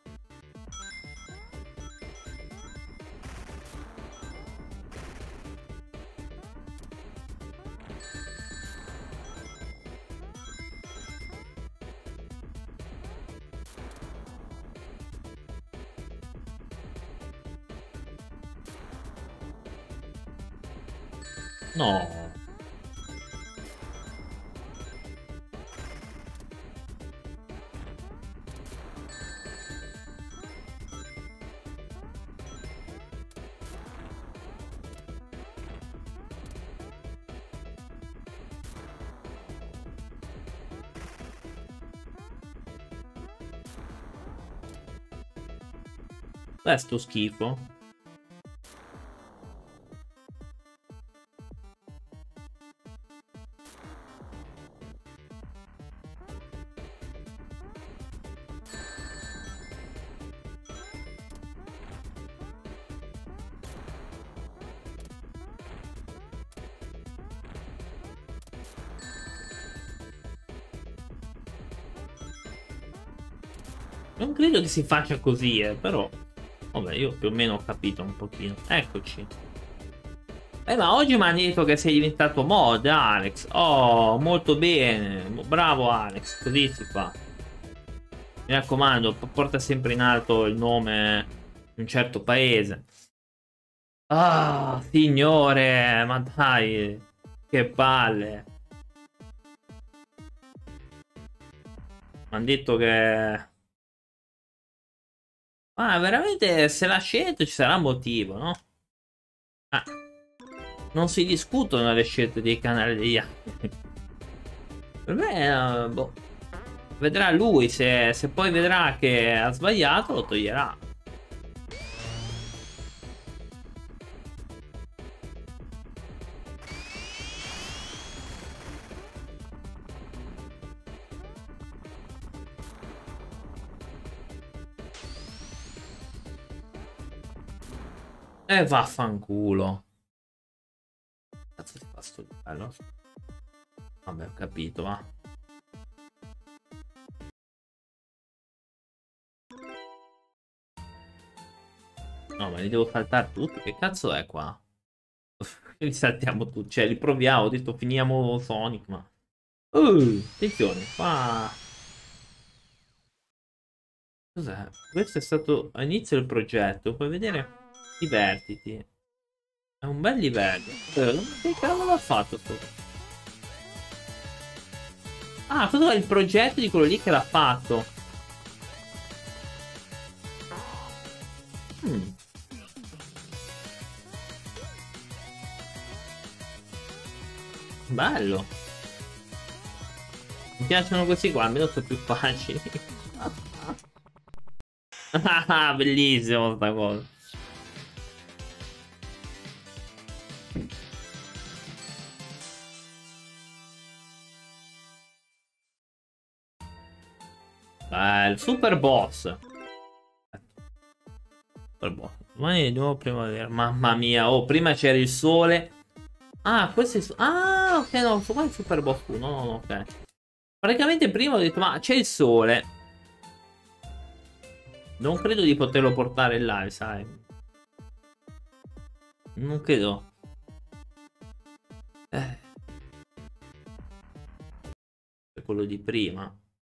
No. Beh, sto schifo. Non credo che si faccia così, eh, però... Vabbè, io più o meno ho capito un pochino. Eccoci. Eh, ma oggi mi hanno detto che sei diventato mod, Alex. Oh, molto bene. Bravo, Alex. Così si fa. Mi raccomando, porta sempre in alto il nome di un certo paese. Ah, signore, ma dai. Che palle. Mi hanno detto che... Ma veramente se l'ha scelto ci sarà un motivo, no? Ah, non si discutono le scelte dei canali degli altri. Per me, eh, boh. Vedrà lui, se, se poi vedrà che ha sbagliato, lo toglierà. E vaffanculo. Cazzo si fa sto livello? Vabbè, ho capito, va. No, ma li devo saltare tutti. Che cazzo è qua? Li saltiamo tutti. Cioè, li proviamo. Ho detto finiamo Sonic, ma... Uh, attenzione, qua... Cos'è? Questo è stato all'inizio del progetto. Puoi vedere? Divertiti. È un bel livello. Eh, che cavolo ha fatto sto? Ah, questo è il progetto di quello lì che l'ha fatto. Hmm. Bello. Mi piacciono questi qua, almeno sono più facili. Ah, bellissimo sta cosa. Bello, super boss. Super boss. Ma è di nuovo primavera. Mamma mia, oh, prima c'era il sole. Ah, questo è... su- Ah, ok, no, qua è il super boss uno. No, no, no, ok. Praticamente prima ho detto, ma c'è il sole. Non credo di poterlo portare in live, sai. Non credo. Eh, è quello di prima.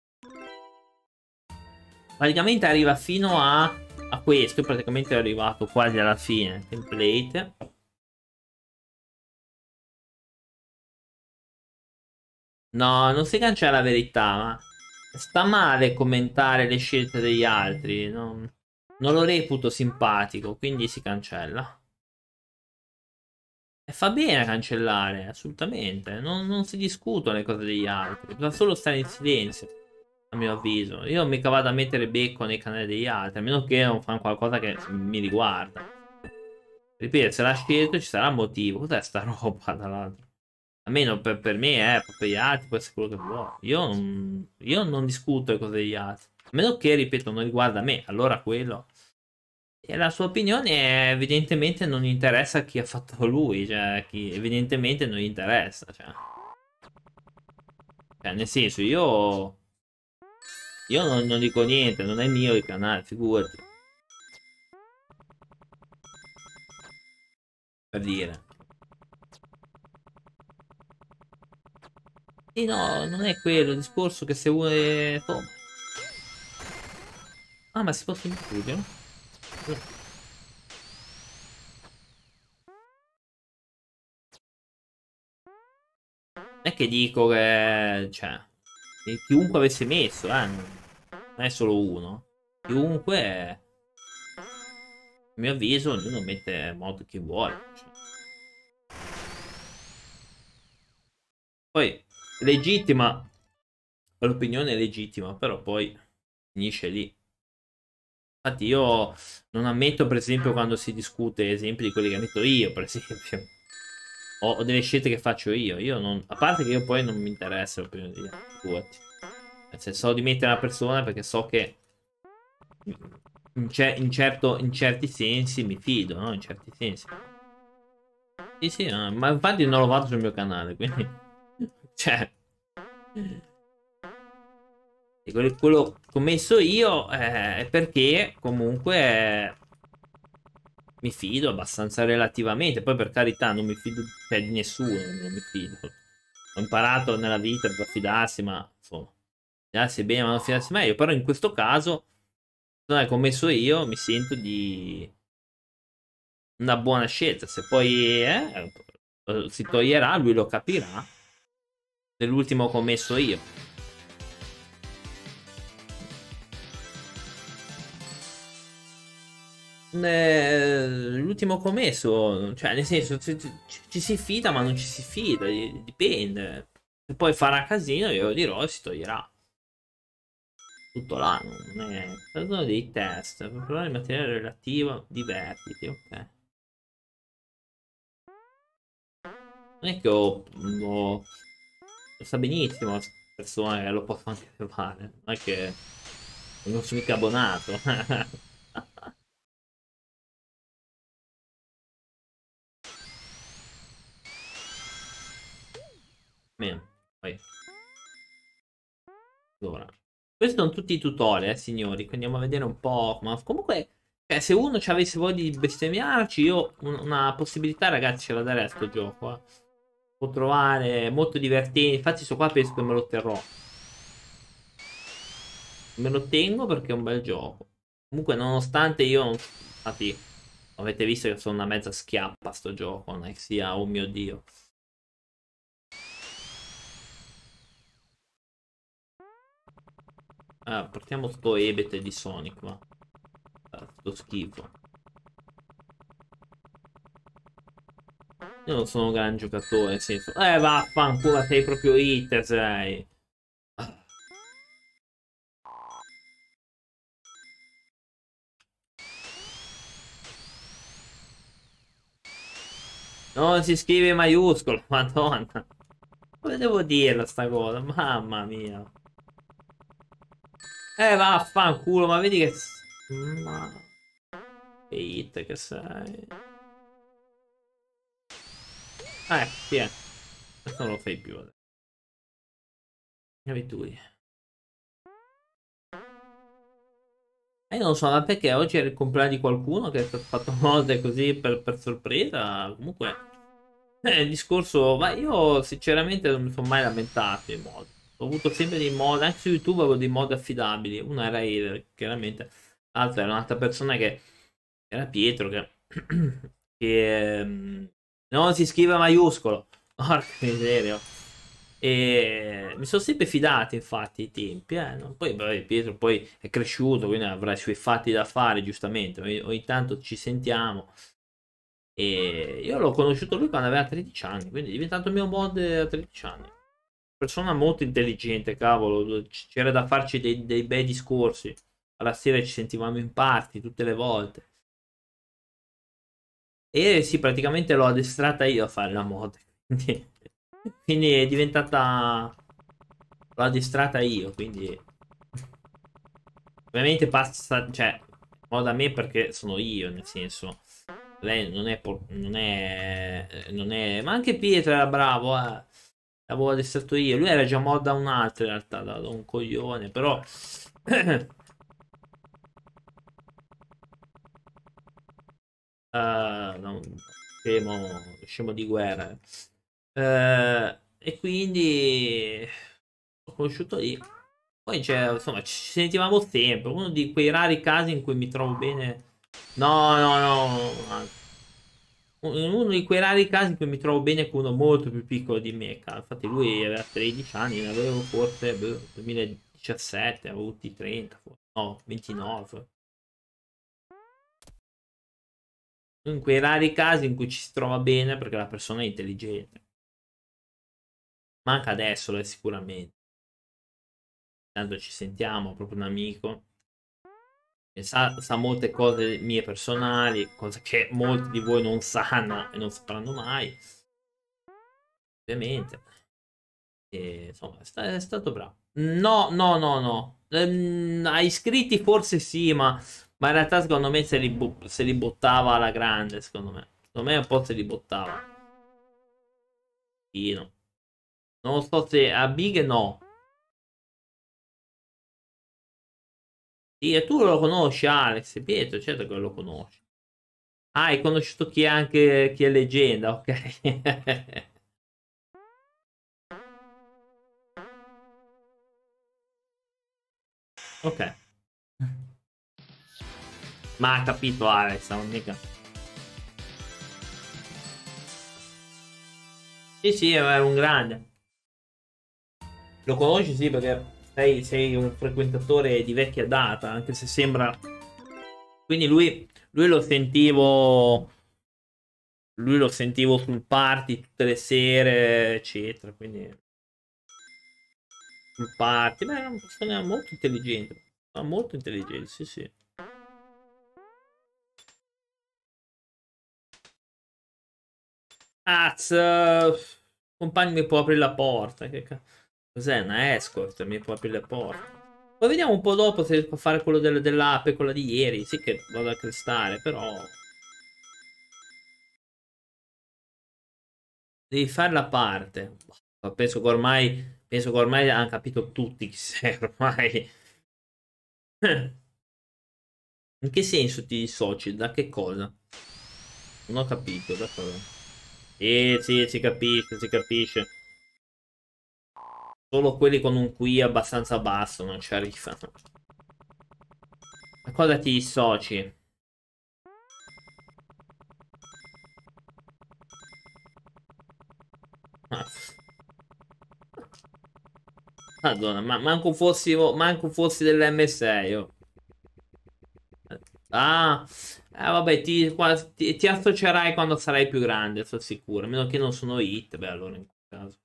Praticamente arriva fino a, a questo. Praticamente è arrivato quasi alla fine. Template. No, non si cancella la verità, ma sta male commentare le scelte degli altri. Non, non lo reputo simpatico, quindi si cancella. E fa bene cancellare, assolutamente. Non, non si discutono le cose degli altri. Bisogna solo stare in silenzio, a mio avviso. Io mica vado a mettere becco nei canali degli altri, a meno che non fanno qualcosa che mi riguarda. Ripeto, se l'ha scelto ci sarà un motivo. Cos'è sta roba, tra l'altro? Almeno per, per me, eh, per gli altri può essere quello che vuoi. Io non, io non discuto le cose degli altri. A meno che, ripeto, non riguarda me. Allora quello... E la sua opinione evidentemente non interessa a chi ha fatto lui. Cioè, chi evidentemente non gli interessa. Cioè, cioè nel senso, io... Io non, non dico niente, non è mio il canale, figurati. Per dire. Sì, no, non è quello. Il discorso che se vuole... Oh. Ah, ma si possono includere? Non è che dico che... Cioè... che chiunque avesse messo, eh. Non è solo uno. Chiunque... A mio avviso, ognuno mette mod che vuole. Cioè. Poi, legittima. L'opinione è legittima, però poi finisce lì. Infatti io non ammetto, per esempio, quando si discute esempi di quelli che metto io, per esempio. O, o delle scelte che faccio io. Io non... A parte che io poi non mi interessa l'opinione degli altri. Figurati. Se so di mettere una persona perché so che in, cer in, certo, in certi sensi mi fido, no? In certi sensi. Sì, sì, no, ma infatti non lo vado sul mio canale, quindi... Cioè... E quello, quello che ho messo io eh, è perché comunque eh, mi fido abbastanza relativamente. Poi per carità non mi fido, cioè, di nessuno, non mi fido. Ho imparato nella vita a fidarsi, ma insomma, fidarsi bene ma non fidarsi meglio. Però in questo caso, come ho messo io, mi sento di una buona scelta. Se poi eh, si toglierà, lui lo capirà. Dell'ultimo che ho messo io. Eh, l'ultimo commesso, cioè nel senso ci, ci- ci si fida ma non ci si fida, di- dipende. Se poi farà casino io dirò e si toglierà. Tutto là, non è... Sono dei test, per provare il materiale relativo, divertiti, ok. Non è che ho... ho- lo sa benissimo la persona che lo posso anche fare, non è che non sono mica abbonato. Bene, poi... Allora, questi sono tutti i tutorial, eh, signori. Quindi andiamo a vedere un po'. Ma comunque, cioè, se uno ci avesse voglia di bestemmiarci, io un- una possibilità, ragazzi, ce la darei a sto gioco. Eh. Può trovare molto divertente. Infatti, sto qua penso che me lo terrò. Me lo tengo perché è un bel gioco. Comunque, nonostante io, non- infatti, avete visto che sono una mezza schiappa a sto gioco. Non è che sia, oh mio Dio. Ah, portiamo sto ebete di Sonic, va. Ah, sto schifo. Io non sono un gran giocatore, nel senso. Eh, vaffanculo, sei proprio hit, sei. Non si scrive in maiuscolo, madonna. Come devo dirla sta cosa? Mamma mia. Eh, vaffanculo, ma vedi che... Ma... Che hit che sei. Eh, tieni. Questo non lo fai più adesso. Che abitudine. Eh, non so, ma perché oggi era il compleanno di qualcuno che ha fatto cose così per, per sorpresa? Comunque, eh, il discorso, ma io sinceramente non mi sono mai lamentato in mod. Ho avuto sempre dei mod, anche su YouTube avevo dei mod affidabili. Uno era Eder, chiaramente, l'altro era un'altra persona che era Pietro, che, che ehm, non si scrive maiuscolo. Porca miseria. E mi sono sempre fidato, infatti, ai tempi. Eh, no? Poi, vabbè, Pietro poi è cresciuto, quindi avrà i suoi fatti da fare, giustamente. Ogni, ogni tanto ci sentiamo. E io l'ho conosciuto lui quando aveva tredici anni, quindi è diventato mio mod a tredici anni. Persona molto intelligente, cavolo. C'era da farci dei, dei bei discorsi. Alla sera ci sentivamo in party tutte le volte. E sì, praticamente l'ho addestrata io a fare la mod. Quindi, quindi è diventata. L'ho addestrata io, quindi. Ovviamente passa, cioè, mo da me perché sono io, nel senso, lei non è, por- non è, eh, non è, ma anche Pietro era bravo, eh. L'avevo addestrato io, lui era già mod da un altro in realtà, da, da un coglione, però, eh, da un scemo, scemo di guerra. Eh, e quindi ho conosciuto lì. Poi c'è, insomma, ci sentivamo sempre. Uno di quei rari casi in cui mi trovo bene. No, no, no. Uno di quei rari casi in cui mi trovo bene con uno molto più piccolo di me. Cara. Infatti, lui aveva tredici anni, ne avevo forse boh, duemiladiciassette, avevo avuti trenta, forse. No, ventinove. In quei rari casi in cui ci si trova bene perché la persona è intelligente. Manca adesso, lo è sicuramente. Tanto ci sentiamo, proprio un amico. E sa, sa molte cose mie personali, cose che molti di voi non sanno e non sapranno mai, ovviamente. E, insomma, è, sta- è stato bravo. No, no, no, no. Ehm, a iscritti forse sì, ma, ma in realtà secondo me se li, bu- se li buttava alla grande, secondo me. Secondo me un po' se li buttava. Sì, no. Non so se a big no. Sì, e tu lo conosci, Alex, Pietro, certo che lo conosci. Ah, hai conosciuto chi è anche chi è leggenda, ok. Ok. Ma ha capito Alex, non mica. Sì, sì, è un grande. Lo conosci, sì, perché sei, sei un frequentatore di vecchia data, anche se sembra... Quindi lui, lui lo sentivo... Lui lo sentivo sul party tutte le sere, eccetera, quindi... Sul party, beh, è una persona molto intelligente. Ma molto intelligente, sì, sì. Az, compagni mi può aprire la porta. Che ca- Cos'è? Una escort, mi può aprire la porta. Poi vediamo un po' dopo se riesco a fare quello del- dell'ape, quella di ieri. Sì che vado a crestare, però... Devi fare la parte. Ma penso che ormai... Penso che ormai hanno capito tutti chi sei, ormai. In che senso ti dissoci? Da che cosa? Non ho capito, da cosa? Sì, sì, si capisce, si capisce. Solo quelli con un Q I abbastanza basso non ci arrivano. A cosa ti dissoci? Ah, Madonna, ma manco fossi, manco fossi dell'M sei. Oh. Ah, eh, vabbè, ti, qua- ti- ti associerai quando sarai più grande, sono sicuro. A meno che non sono hit, beh, allora in quel caso,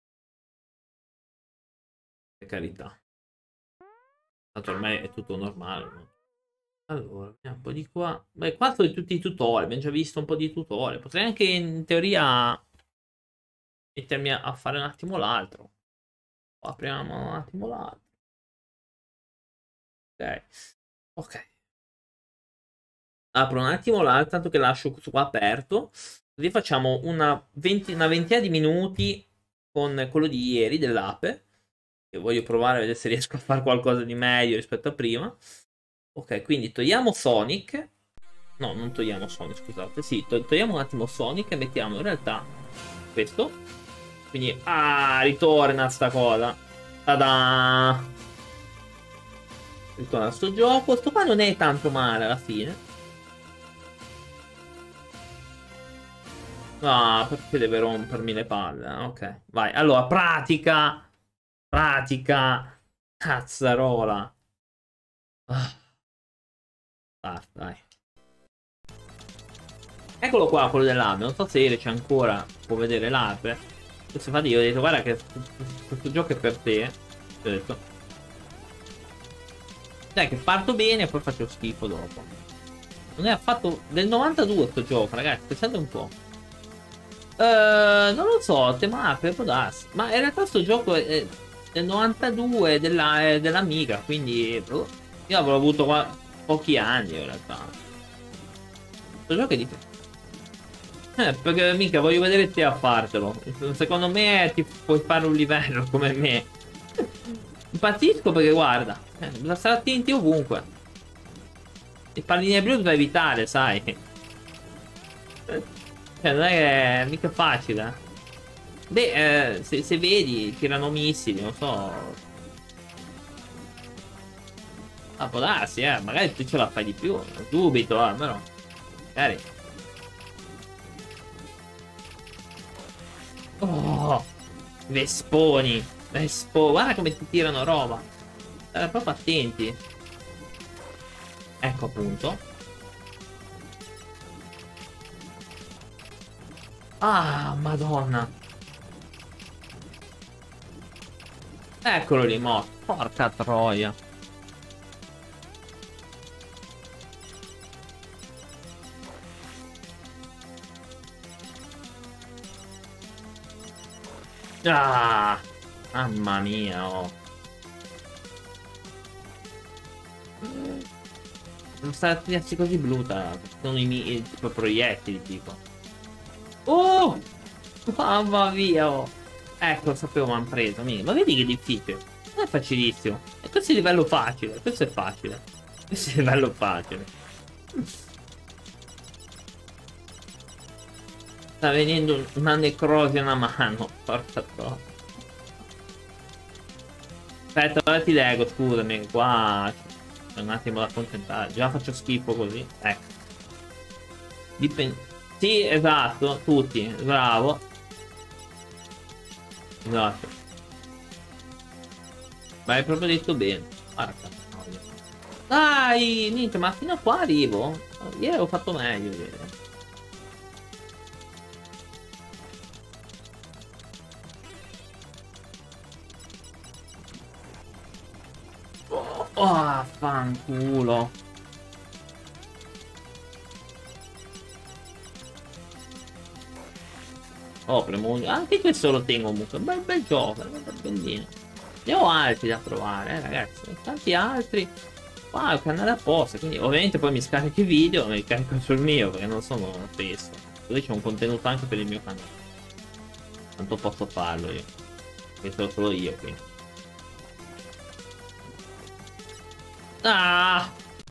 per carità. Tanto ormai è tutto normale, no? Allora, vediamo un po' di qua. Beh, qua sono tutti i tutorial, abbiamo già visto un po' di tutorial. Potrei anche in teoria mettermi a, a fare un attimo l'altro. Apriamo un attimo l'altro. Ok. Ok. Apro un attimo l'altro, tanto che lascio questo qua aperto. Così facciamo una, venti, una ventina di minuti con quello di ieri dell'ape. Che voglio provare a vedere se riesco a fare qualcosa di meglio rispetto a prima. Ok, quindi togliamo Sonic. No, non togliamo Sonic, scusate. Sì, to togliamo un attimo Sonic e mettiamo in realtà questo. Quindi, ah, ritorna sta cosa. Tada! Ritorna sto gioco. Sto qua non è tanto male alla fine. Ah, perché deve rompermi le palle? Ah, ok, vai. Allora, pratica. Pratica. Cazzarola. Ah, basta, dai. Eccolo qua, quello dell'ape. Non so se Ere c'è ancora. Può vedere l'ape. Questo infatti io ho detto, guarda che questo gioco è per te. Ti ho detto. Dai, che parto bene e poi faccio schifo dopo. Non è affatto del novantadue sto gioco, ragazzi. Pensate un po'. Eh, non lo so, tema ape, può darsi. Ma in realtà sto gioco è del novantadue della, è dell'Amiga, quindi boh, io avrò avuto qua pochi anni in realtà. Sto gioco è di... Eh, perché mica voglio vedere te a fartelo. Secondo me ti puoi fare un livello come me. Impazzisco perché guarda, eh, bisogna stare attenti ovunque. I palline blu da evitare, sai. Cioè, non è che è mica facile. Beh, eh, se, se vedi, tirano missili, non so. Ah, può darsi, eh. Magari tu ce la fai di più. Non dubito, eh, però. Magari. Oh, Vesponi. Vespo. Guarda come ti tirano roba. Stare proprio attenti. Ecco appunto. Ah, madonna. Eccolo lì, morto. Porca troia. Ah, mamma mia, oh. Non sta a pigliarsi così blu, tra sono i miei tipo proiettili, tipo. Oh! Mamma mia, oh. Ecco, sapevo, mi hanno preso. Mica. Ma vedi che difficile. Non è facilissimo. E questo è livello facile. Questo è facile. Questo è livello facile. Sta venendo una necrosi a una mano. Porca troia. Aspetta, ora ti leggo, scusami. Qua c'è un attimo da concentrare. Già faccio schifo così. Ecco. Dipende. Sì, esatto. Tutti. Bravo. Esatto. Ma hai proprio detto bene. Guarda. Dai, niente, ma fino a qua arrivo. Ieri avevo fatto meglio ieri. Oh, oh, fanculo. Oh, premo... Anche questo lo tengo comunque. Bel, bel gioco, bellino. Ne ho altri da provare, eh, ragazzi. Tanti altri. Qua è un canale apposta, quindi ovviamente poi mi scarico i video, mi carico sul mio, perché non sono fesso. Così c'è un contenuto anche per il mio canale. Tanto posso farlo io. Questo solo io, quindi. Ah!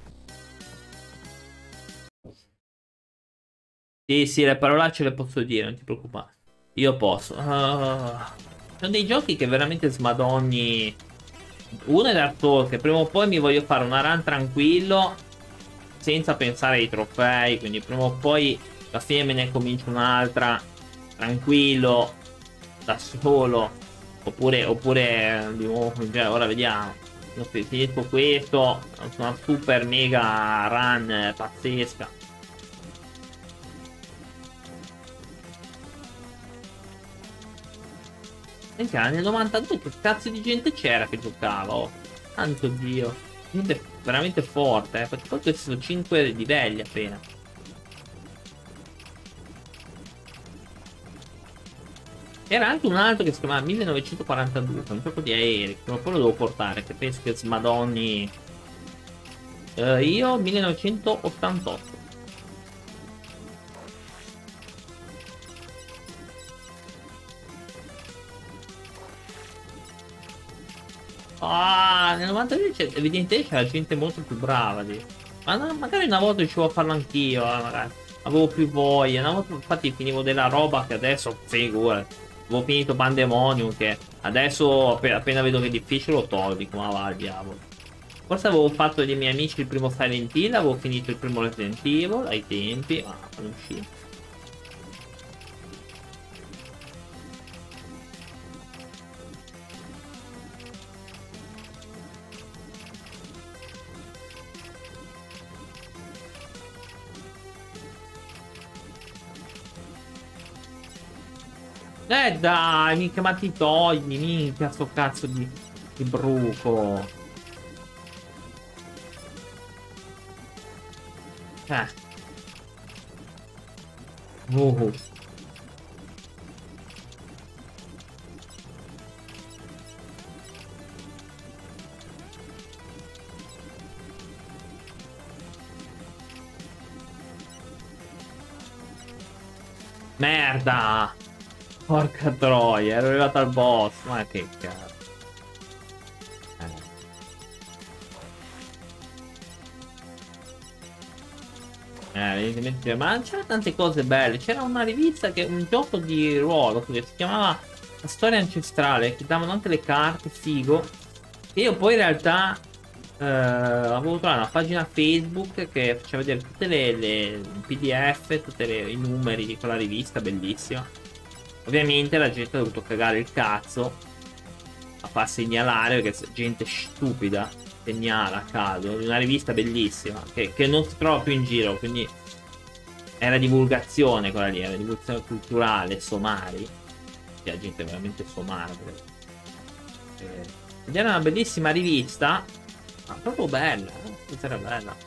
Sì, sì, le parolacce le posso dire, non ti preoccupare. Io posso. Ah. Sono dei giochi che veramente smadonni. Uno è Dark Souls, che prima o poi mi voglio fare una run tranquillo, senza pensare ai trofei, quindi prima o poi alla fine me ne comincio un'altra, tranquillo, da solo, oppure, oppure di nuovo, cioè, ora vediamo, se finisco questo, una super mega run eh, pazzesca. Minchia, nel novantadue che cazzo di gente c'era che giocava? Oh, santo Dio. Gente veramente forte, eh. Perché poi questi sono cinque livelli appena. C'era anche un altro che si chiamava millenovecentoquarantadue, che è un gioco di aerei. Prima o poi lo devo portare, che penso che smadonni. Eh, io millenovecentottantotto. Ah, nel novantadue evidentemente c'era gente molto più brava di... Ma no, magari una volta riuscivo a farlo anch'io, eh, magari. Avevo più voglia. Una volta infatti finivo della roba che adesso, figura. Avevo finito Pandemonium che adesso appena, appena vedo che è difficile lo tolgo, dico ma va al diavolo. Forse avevo fatto dei miei amici il primo Silent Hill, avevo finito il primo Resident Evil ai tempi, ma non uscì. Eh dai, minchia, ma ti togli, minchia, sto cazzo di, di bruco. Eh. Uh. Merda! Porca troia, ero arrivato al boss, ma che cazzo. Eh, evidentemente, ma c'era tante cose belle. C'era una rivista che un gioco di ruolo che si chiamava La Storia Ancestrale, che davano anche le carte, figo. E io poi in realtà eh, avevo trovato una pagina Facebook che faceva vedere tutte le, le P D F, tutti i numeri di quella rivista, bellissima. Ovviamente la gente ha dovuto cagare il cazzo a far segnalare, perché gente stupida segnala a caso di una rivista bellissima che, che non si trova più in giro, quindi era divulgazione quella lì, era divulgazione culturale, somari, la gente veramente somara. Eh, ed era una bellissima rivista, ma proprio bella, eh? Questa era bella.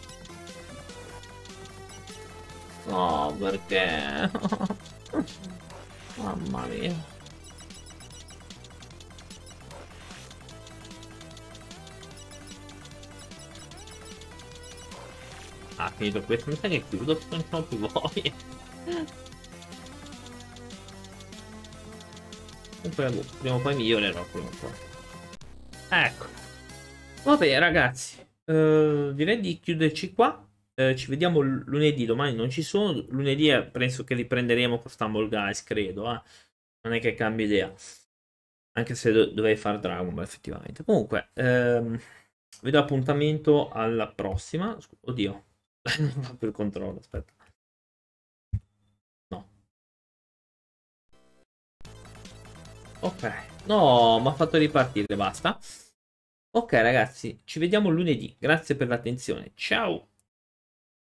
No, perché? Mamma mia. Ah, finito questo, mi sa che chiudo perché non ho più voglia. Comunque, prima o poi migliorerò prima o poi. Ecco. Vabbè, ragazzi. Eh, direi di chiuderci qua. Eh, ci vediamo l- lunedì. Domani non ci sono. Lunedì eh, penso che riprenderemo con Stumble Guys, credo. eh. Non è che cambi idea. Anche se do- dovrei fare Dragon Ball, effettivamente. Comunque, ehm, vi do appuntamento alla prossima. Scu- Oddio, non fa più il controllo. Aspetta. No. Ok. No, mi ha fatto ripartire. Basta. Ok, ragazzi, ci vediamo lunedì. Grazie per l'attenzione. Ciao.